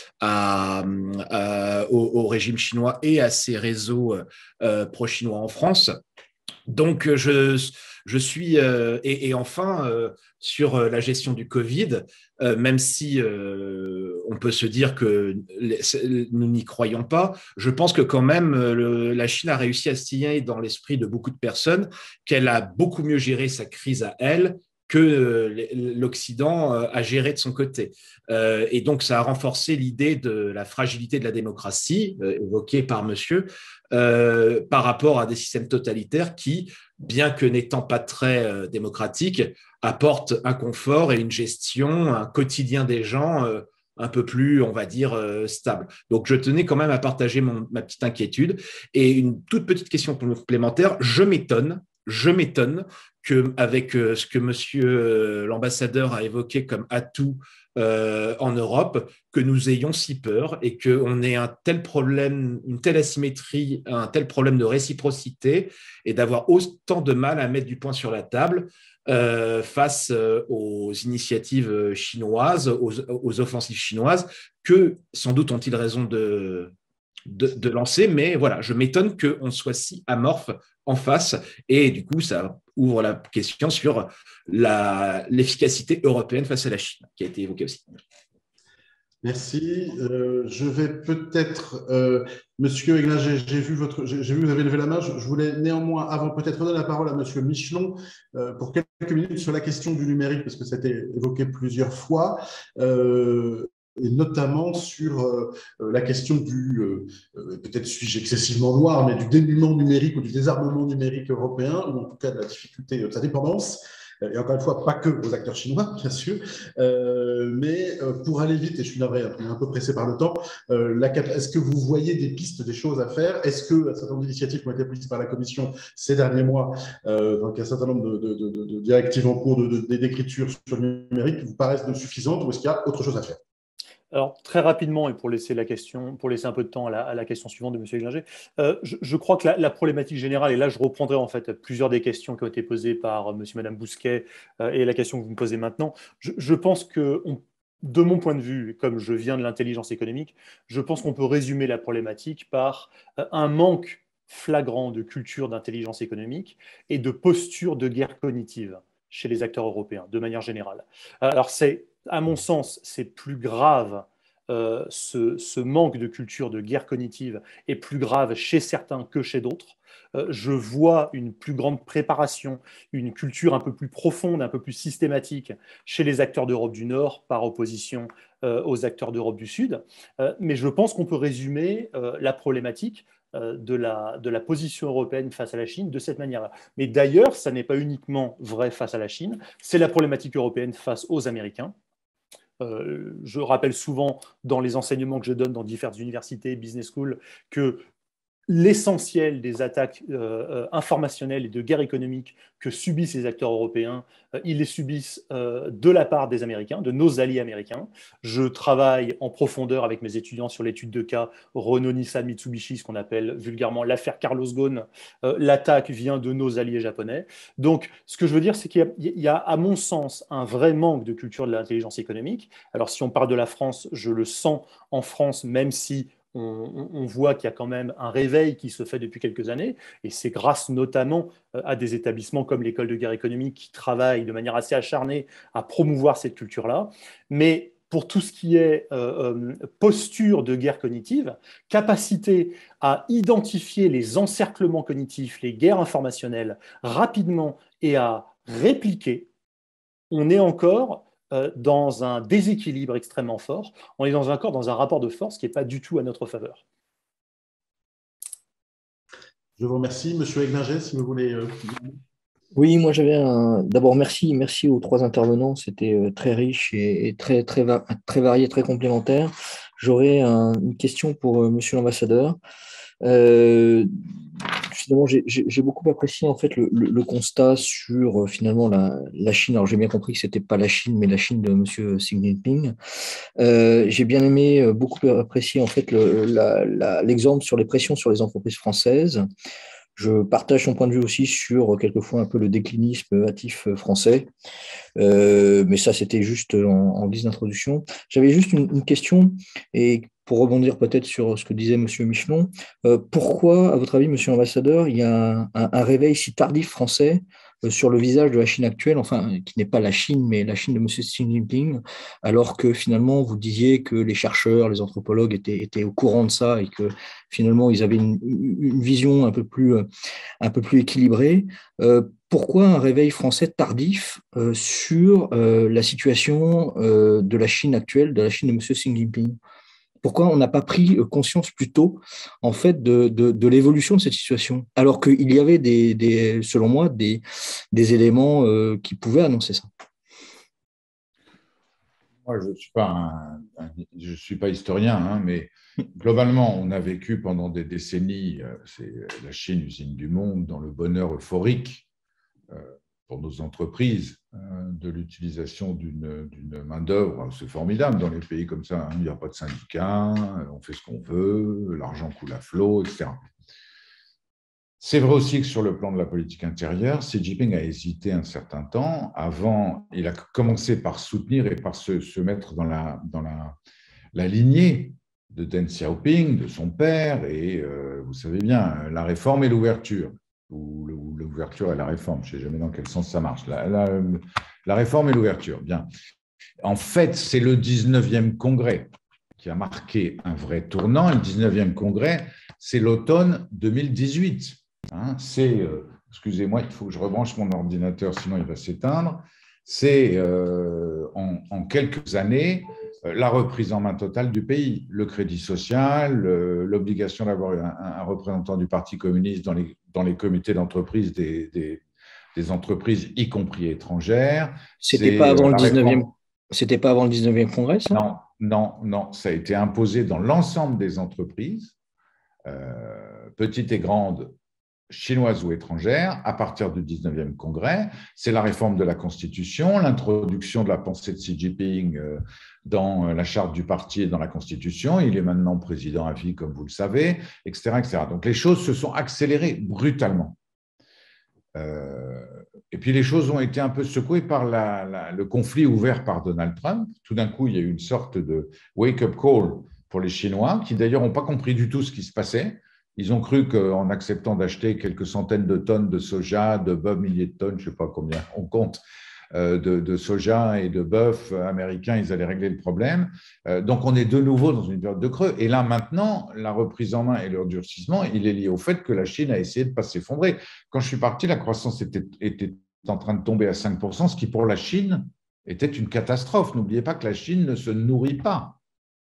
à, à, au, au régime chinois et à ses réseaux euh, pro-chinois en France. Donc, je, je suis, euh, et, et enfin, euh, sur la gestion du Covid, euh, même si euh, on peut se dire que les, nous n'y croyons pas, je pense que quand même, le, la Chine a réussi à signer dans l'esprit de beaucoup de personnes qu'elle a beaucoup mieux géré sa crise à elle que l'Occident a géré de son côté. Euh, et donc, ça a renforcé l'idée de la fragilité de la démocratie, euh, évoquée par monsieur, euh, par rapport à des systèmes totalitaires qui, bien que n'étant pas très euh, démocratiques, apportent un confort et une gestion, un quotidien des gens euh, un peu plus, on va dire, euh, stable. Donc, je tenais quand même à partager mon, ma petite inquiétude. Et une toute petite question complémentaire, je m'étonne, je m'étonne qu'avec euh, ce que monsieur euh, l'ambassadeur a évoqué comme atout euh, en Europe, que nous ayons si peur et qu'on ait un tel problème, une telle asymétrie, un tel problème de réciprocité et d'avoir autant de mal à mettre du poing sur la table euh, face euh, aux initiatives chinoises, aux, aux offensives chinoises, que sans doute ont-ils raison de, de, de lancer, mais voilà, je m'étonne qu'on soit si amorphe en face et du coup, ça ouvre la question sur la, l'efficacité européenne face à la Chine, qui a été évoquée aussi. Merci. Euh, je vais peut-être, euh, Monsieur Egninger, j'ai vu votre, j'ai vu que vous avez levé la main. Je, je voulais néanmoins, avant peut-être donner la parole à Monsieur Michelon euh, pour quelques minutes sur la question du numérique, parce que ça a été évoqué plusieurs fois. Euh, et notamment sur euh, la question du, euh, peut-être suis-je excessivement noir, mais du dénuement numérique ou du désarmement numérique européen, ou en tout cas de la difficulté de sa dépendance. Et encore une fois, pas que aux acteurs chinois, bien sûr, euh, mais euh, pour aller vite, et je suis navré, un peu pressé par le temps, euh, la, est-ce que vous voyez des pistes, des choses à faire? Est-ce qu'un certain nombre d'initiatives qui ont été prises par la Commission ces derniers mois, euh, donc un certain nombre de, de, de, de directives en cours de, de, d'écriture sur le numérique vous paraissent suffisantes, ou est-ce qu'il y a autre chose à faire? Alors, très rapidement, et pour laisser la question, pour laisser un peu de temps à la, à la question suivante de M. Egninger, euh, je, je crois que la, la problématique générale, et là je reprendrai en fait plusieurs des questions qui ont été posées par M. et Mme Bousquet euh, et la question que vous me posez maintenant, je, je pense que, on, de mon point de vue, comme je viens de l'intelligence économique, je pense qu'on peut résumer la problématique par euh, un manque flagrant de culture d'intelligence économique et de posture de guerre cognitive chez les acteurs européens, de manière générale. Alors c'est à mon sens, c'est plus grave, euh, ce, ce manque de culture de guerre cognitive est plus grave chez certains que chez d'autres. Euh, je vois une plus grande préparation, une culture un peu plus profonde, un peu plus systématique chez les acteurs d'Europe du Nord par opposition euh, aux acteurs d'Europe du Sud. Euh, mais je pense qu'on peut résumer euh, la problématique De la, de la position européenne face à la Chine de cette manière-là. Mais d'ailleurs, ça n'est pas uniquement vrai face à la Chine, c'est la problématique européenne face aux Américains. Euh, je rappelle souvent dans les enseignements que je donne dans différentes universités, business school, que l'essentiel des attaques euh, informationnelles et de guerre économique que subissent les acteurs européens, euh, ils les subissent euh, de la part des Américains, de nos alliés américains. Je travaille en profondeur avec mes étudiants sur l'étude de cas Renault-Nissan Mitsubishi, ce qu'on appelle vulgairement l'affaire Carlos Ghosn. Euh, l'attaque vient de nos alliés japonais. Donc, ce que je veux dire, c'est qu'il y a, il y a, à mon sens, un vrai manque de culture de l'intelligence économique. Alors, si on parle de la France, je le sens en France, même si On, on voit qu'il y a quand même un réveil qui se fait depuis quelques années, et c'est grâce notamment à des établissements comme l'École de guerre économique qui travaillent de manière assez acharnée à promouvoir cette culture-là. Mais pour tout ce qui est euh, posture de guerre cognitive, capacité à identifier les encerclements cognitifs, les guerres informationnelles rapidement et à répliquer, on est encore dans un déséquilibre extrêmement fort, on est dans un, encore dans un rapport de force qui n'est pas du tout à notre faveur. Je vous remercie. Monsieur Egninger, si vous voulez... Euh... Oui, moi j'avais un... D'abord, merci, merci aux trois intervenants, c'était très riche et très, très, très varié, très complémentaire. J'aurais un, une question pour monsieur l'ambassadeur. Euh, finalement, j'ai beaucoup apprécié en fait le, le, le constat sur finalement la, la Chine. Alors j'ai bien compris que c'était pas la Chine, mais la Chine de Monsieur Xi Jinping. Euh, j'ai bien aimé, beaucoup apprécié en fait l'exemple le, sur les pressions sur les entreprises françaises. Je partage son point de vue aussi sur quelquefois un peu le déclinisme hâtif français, euh, mais ça c'était juste en, en guise d'introduction. J'avais juste une, une question et pour rebondir peut-être sur ce que disait M. Michelon, euh, pourquoi, à votre avis, M. l'ambassadeur, il y a un, un, un réveil si tardif français euh, sur le visage de la Chine actuelle, enfin, qui n'est pas la Chine, mais la Chine de M. Xi Jinping, alors que finalement, vous disiez que les chercheurs, les anthropologues étaient, étaient au courant de ça et que finalement, ils avaient une, une vision un peu plus, un peu plus équilibrée. Euh, pourquoi un réveil français tardif euh, sur euh, la situation euh, de la Chine actuelle, de la Chine de M. Xi Jinping? Pourquoi on n'a pas pris conscience plus tôt, en fait, de, de, de l'évolution de cette situation, alors qu'il y avait, des, des, selon moi, des, des éléments euh, qui pouvaient annoncer ça? Moi, je ne suis pas, un, un, je suis pas historien, hein, mais globalement, on a vécu pendant des décennies, euh, c'est la Chine, usine du monde, dans le bonheur euphorique euh, pour nos entreprises, hein, de l'utilisation d'une main-d'œuvre. C'est formidable dans les pays comme ça, hein, il n'y a pas de syndicats, on fait ce qu'on veut, l'argent coule à flot, et cetera. C'est vrai aussi que sur le plan de la politique intérieure, Xi Jinping a hésité un certain temps. Avant, il a commencé par soutenir et par se, se mettre dans, la, dans la, la lignée de Deng Xiaoping, de son père, et euh, vous savez bien, la réforme et l'ouverture, ou l'ouverture et la réforme, je ne sais jamais dans quel sens ça marche, la, la, la réforme et l'ouverture, bien. En fait, c'est le dix-neuvième congrès qui a marqué un vrai tournant. Le dix-neuvième congrès, c'est l'automne deux mille dix-huit. Hein, c'est, euh, excusez-moi, il faut que je rebranche mon ordinateur, sinon il va s'éteindre. C'est euh, en, en quelques années euh, la reprise en main totale du pays, le crédit social, euh, l'obligation d'avoir un, un représentant du Parti communiste dans les, dans les comités d'entreprise des, des, des entreprises, y compris étrangères. C'était pas avant le dix-neuvième. C'était pas avant le dix-neuvième congrès, ça? Non, non, non. Ça a été imposé dans l'ensemble des entreprises, euh, petites et grandes, chinoises ou étrangères, à partir du dix-neuvième congrès. C'est la réforme de la Constitution, l'introduction de la pensée de Xi Jinping dans la charte du parti et dans la Constitution. Il est maintenant président à vie, comme vous le savez, et cetera, et cetera. Donc les choses se sont accélérées brutalement. Euh, et puis les choses ont été un peu secouées par la, la, le conflit ouvert par Donald Trump. Tout d'un coup, il y a eu une sorte de wake-up call pour les Chinois, qui d'ailleurs n'ont pas compris du tout ce qui se passait. Ils ont cru qu'en acceptant d'acheter quelques centaines de tonnes de soja, de bœuf, milliers de tonnes, je ne sais pas combien on compte, euh, de, de soja et de bœuf américains, ils allaient régler le problème. Euh, donc on est de nouveau dans une période de creux. Et là maintenant, la reprise en main et le durcissement, il est lié au fait que la Chine a essayé de ne pas s'effondrer. Quand je suis parti, la croissance était, était en train de tomber à cinq pour cent, ce qui pour la Chine était une catastrophe. N'oubliez pas que la Chine ne se nourrit pas.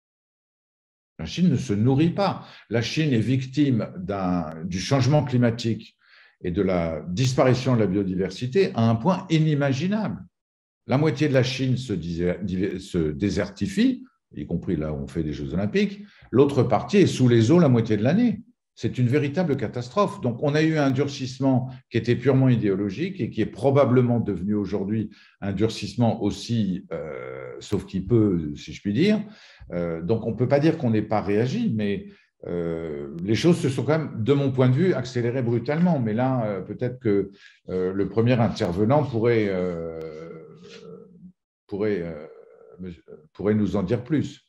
La Chine ne se nourrit pas. La Chine est victime du changement climatique et de la disparition de la biodiversité à un point inimaginable. La moitié de la Chine se, se désertifie, y compris là où on fait des Jeux Olympiques. L'autre partie est sous les eaux la moitié de l'année. C'est une véritable catastrophe. Donc, on a eu un durcissement qui était purement idéologique et qui est probablement devenu aujourd'hui un durcissement aussi, euh, sauf qu'il peut, si je puis dire. Euh, donc, on ne peut pas dire qu'on n'ait pas réagi, mais euh, les choses se sont quand même, de mon point de vue, accélérées brutalement. Mais là, euh, peut-être que euh, le premier intervenant pourrait, euh, pourrait, euh, pourrait nous en dire plus.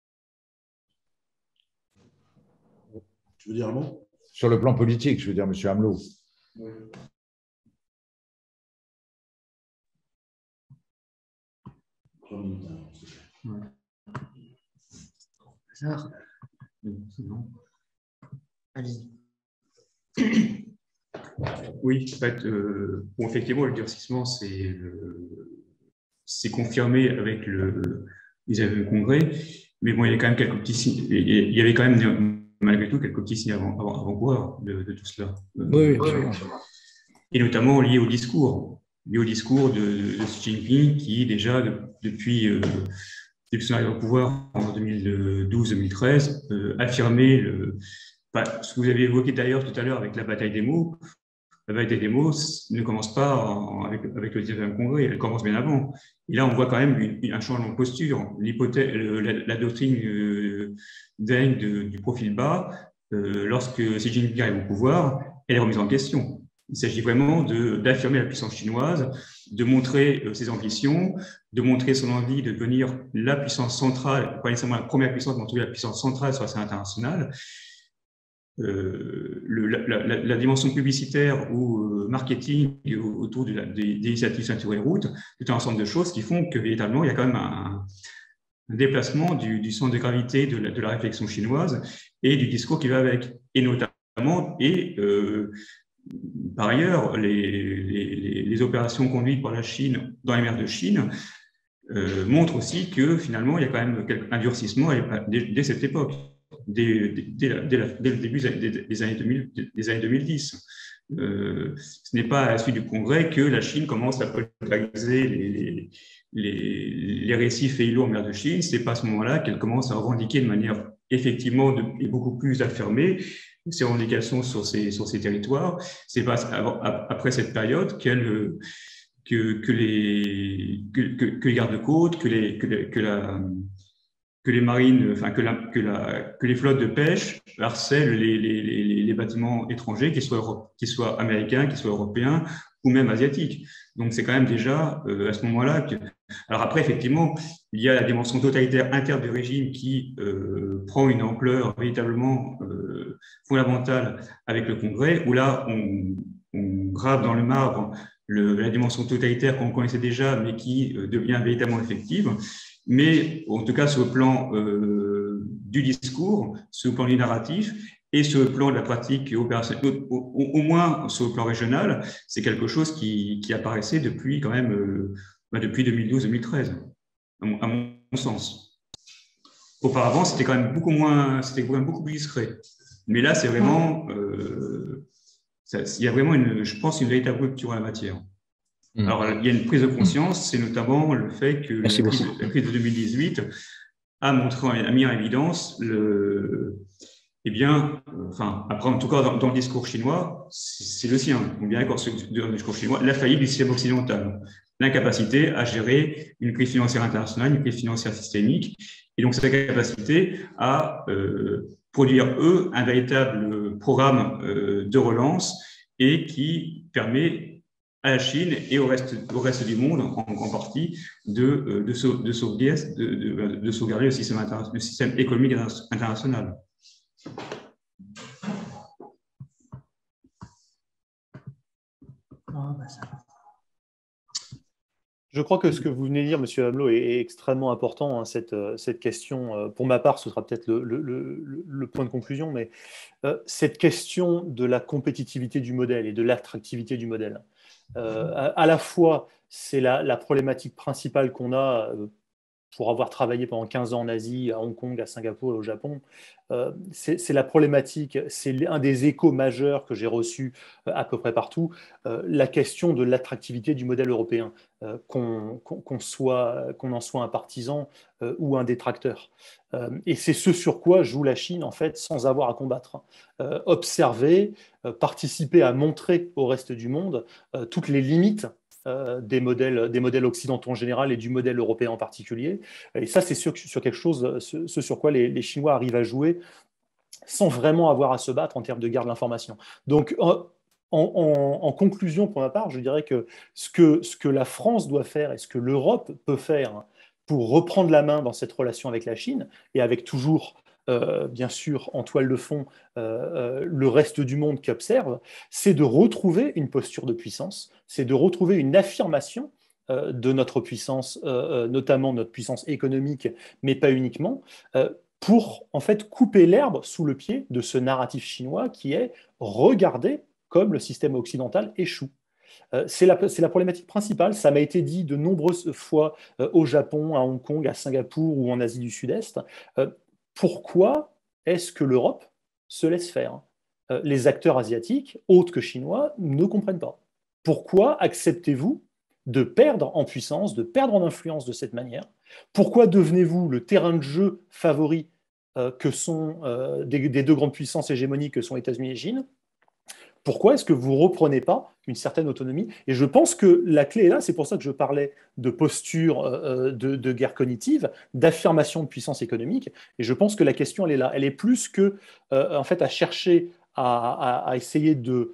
Tu veux dire un mot? Sur le plan politique, je veux dire, M. Hamelot. Oui. Oui, en fait, euh, bon, effectivement, le durcissement, c'est c'est confirmé avec le dix-neuvième congrès, mais bon, il y a quand même quelques petits signes. Il y avait quand même malgré tout quelques petits signes avant-coureurs de, de tout cela. Oui, oui. Et notamment liés au discours, liés au discours de, de Xi Jinping qui, déjà, de, depuis, euh, depuis son arrivée au pouvoir en deux mille douze deux mille treize, euh, affirmait le, bah, ce que vous avez évoqué d'ailleurs tout à l'heure avec la bataille des mots. La bataille des mots ne commence pas en, avec, avec le dix-neuvième congrès, elle commence bien avant. Et là, on voit quand même une, un changement de posture. L'hypothèse, la, la doctrine euh, Deng de, du profil bas, euh, lorsque Xi Jinping arrive au pouvoir, elle est remise en question. Il s'agit vraiment d'affirmer la puissance chinoise, de montrer euh, ses ambitions, de montrer son envie de devenir la puissance centrale, pas nécessairement la première puissance, mais en tout cas la puissance centrale sur la scène internationale. Euh, le, la, la, la dimension publicitaire ou euh, marketing autour de la, des, des initiatives ceinture et route, tout un ensemble de choses qui font que véritablement il y a quand même un, un déplacement du, du centre de gravité de la, de la réflexion chinoise et du discours qui va avec, et notamment et euh, par ailleurs les, les, les opérations conduites par la Chine dans les mers de Chine euh, montrent aussi que finalement il y a quand même un durcissement dès, dès cette époque. Dès, dès, la, dès, la, dès le début des, des, années, deux mille, des années deux mille dix. Euh, ce n'est pas à la suite du Congrès que la Chine commence à polariser les, les, les récifs et îlots en mer de Chine. Ce n'est pas à ce moment-là qu'elle commence à revendiquer de manière effectivement de, et beaucoup plus affirmée ses revendications sur ces, sur ces territoires. C'est pas après cette période qu'elle que, que, les, que, que, que les gardes-côtes, que, les, que, les, que la que les marines, enfin que, la, que, la, que les flottes de pêche harcèlent les, les, les, les bâtiments étrangers, qu'ils soient, qu'ils soient américains, qu'ils soient européens ou même asiatiques. Donc c'est quand même déjà euh, à ce moment-là que... Alors après, effectivement, il y a la dimension totalitaire interne du régime qui euh, prend une ampleur véritablement euh, fondamentale avec le Congrès, où là, on, on grave dans le marbre le, la dimension totalitaire qu'on connaissait déjà, mais qui euh, devient véritablement effective. Mais en tout cas sur le plan euh, du discours, sur le plan du narratif et sur le plan de la pratique opérationnelle, au, au, au moins sur le plan régional, c'est quelque chose qui, qui apparaissait depuis quand même euh, bah depuis deux mille douze deux mille treize, à mon, à mon sens. Auparavant, c'était quand même beaucoup moins, c'était quand même beaucoup plus discret. Mais là, c'est vraiment, euh, ça, il y a vraiment une, je pense, une véritable rupture en la matière. Alors, il y a une prise de conscience, c'est notamment le fait que la crise, la crise de deux mille dix-huit a montré, a mis en évidence le, eh bien, enfin, après, en tout cas, dans, dans le discours chinois, c'est le sien, on est bien d'accord, dans le discours chinois, la faillite du système occidental, l'incapacité à gérer une crise financière internationale, une crise financière systémique, et donc cette capacité à euh, produire, eux, un véritable programme euh, de relance et qui permet à la Chine et au reste, au reste du monde, en, en partie, de, de, sau, de, sauvegarder, de, de, de sauvegarder le système, le système économique international. Je crois que ce que vous venez de dire, M. Hamelot, est, est extrêmement important, hein, cette, cette question. Pour ma part, ce sera peut-être le, le, le, le point de conclusion, mais euh, cette question de la compétitivité du modèle et de l'attractivité du modèle. Euh, à, à la fois, c'est la, la problématique principale qu'on a euh, pour avoir travaillé pendant quinze ans en Asie, à Hong Kong, à Singapour et au Japon. Euh, c'est la problématique, c'est un des échos majeurs que j'ai reçus euh, à peu près partout, euh, la question de l'attractivité du modèle européen, euh, qu'on qu'on soit, qu'on en soit un partisan euh, ou un détracteur. Euh, et c'est ce sur quoi joue la Chine, en fait, sans avoir à combattre. Euh, observer, euh, participer à montrer au reste du monde euh, toutes les limites euh, des, modèles, des modèles occidentaux en général et du modèle européen en particulier. Et ça, c'est sur, sur quelque chose, ce, ce sur quoi les, les Chinois arrivent à jouer sans vraiment avoir à se battre en termes de guerre de l'information. Donc, en, en, en conclusion, pour ma part, je dirais que ce, que ce que la France doit faire et ce que l'Europe peut faire pour reprendre la main dans cette relation avec la Chine, et avec toujours, euh, bien sûr, en toile de fond, euh, euh, le reste du monde qui observe, c'est de retrouver une posture de puissance, c'est de retrouver une affirmation euh, de notre puissance, euh, notamment notre puissance économique, mais pas uniquement, euh, pour en fait couper l'herbe sous le pied de ce narratif chinois qui est regardé comme le système occidental échoue. Euh, c'est la, la problématique principale, ça m'a été dit de nombreuses fois euh, au Japon, à Hong Kong, à Singapour ou en Asie du Sud-Est. Euh, pourquoi est-ce que l'Europe se laisse faire? euh, Les acteurs asiatiques, autres que chinois, ne comprennent pas. Pourquoi acceptez-vous de perdre en puissance, de perdre en influence de cette manière? Pourquoi devenez-vous le terrain de jeu favori euh, que sont euh, des, des deux grandes puissances hégémoniques que sont États-Unis et Chine? Pourquoi est-ce que vous ne reprenez pas une certaine autonomie? Et je pense que la clé est là, c'est pour ça que je parlais de posture euh, de, de guerre cognitive, d'affirmation de puissance économique, et je pense que la question, elle est là. Elle est plus que, euh, en fait, à chercher à, à, à essayer de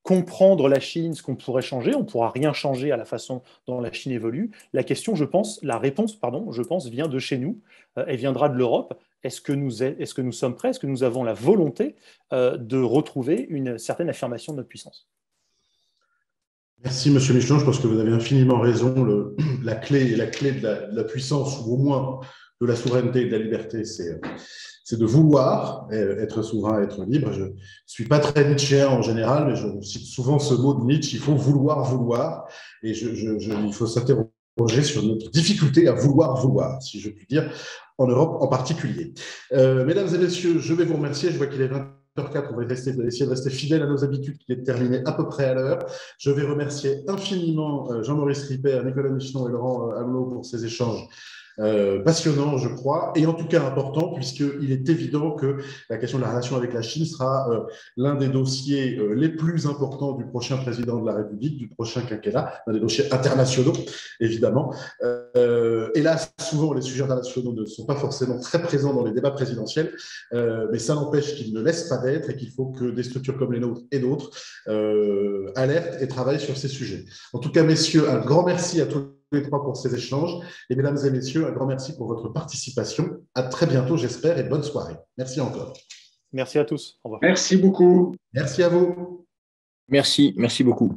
comprendre la Chine, ce qu'on pourrait changer. On ne pourra rien changer à la façon dont la Chine évolue. La question, je pense, la réponse, pardon, je pense, vient de chez nous. Euh, elle viendra de l'Europe. Est-ce que, nous est, est-ce que nous sommes prêts? Est-ce que nous avons la volonté euh, de retrouver une certaine affirmation de notre puissance? Merci, Monsieur Michelin. Je pense que vous avez infiniment raison. Le, la, clé, la clé de la, de la puissance, ou au moins de la souveraineté et de la liberté, c'est, c'est de vouloir être souverain, être libre. Je ne suis pas très nietzschéen en général, mais je cite souvent ce mot de Nietzsche, il faut vouloir, vouloir. Et je, je, je, il faut s'interroger sur notre difficulté à vouloir, vouloir, si je puis dire, en Europe en particulier. Euh, mesdames et messieurs, je vais vous remercier. Je vois qu'il est vingt heures quatre, on va rester, essayer de rester fidèle à nos habitudes, qui est de terminer à peu près à l'heure. Je vais remercier infiniment Jean-Maurice Ripert, Nicolas Michelon et Laurent Amelot pour ces échanges Euh, passionnant, je crois, et en tout cas important, puisqu'il est évident que la question de la relation avec la Chine sera euh, l'un des dossiers euh, les plus importants du prochain président de la République, du prochain quinquennat, l'un des dossiers internationaux, évidemment. Euh, hélas, souvent, les sujets internationaux ne sont pas forcément très présents dans les débats présidentiels, euh, mais ça n'empêche qu'ils ne laissent pas d'être et qu'il faut que des structures comme les nôtres et d'autres euh, alertent et travaillent sur ces sujets. En tout cas, messieurs, un grand merci à tous les trois pour ces échanges. Et mesdames et messieurs, un grand merci pour votre participation. À très bientôt, j'espère, et bonne soirée. Merci encore. Merci à tous. Au revoir. Merci beaucoup. Merci à vous. Merci, merci beaucoup.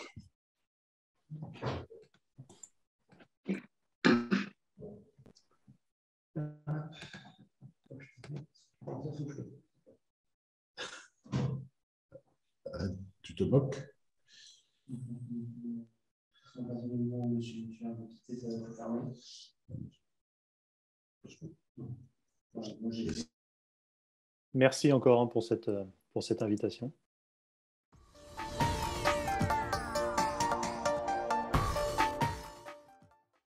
Euh, tu te moques? Merci encore hein, pour cette, pour cette invitation.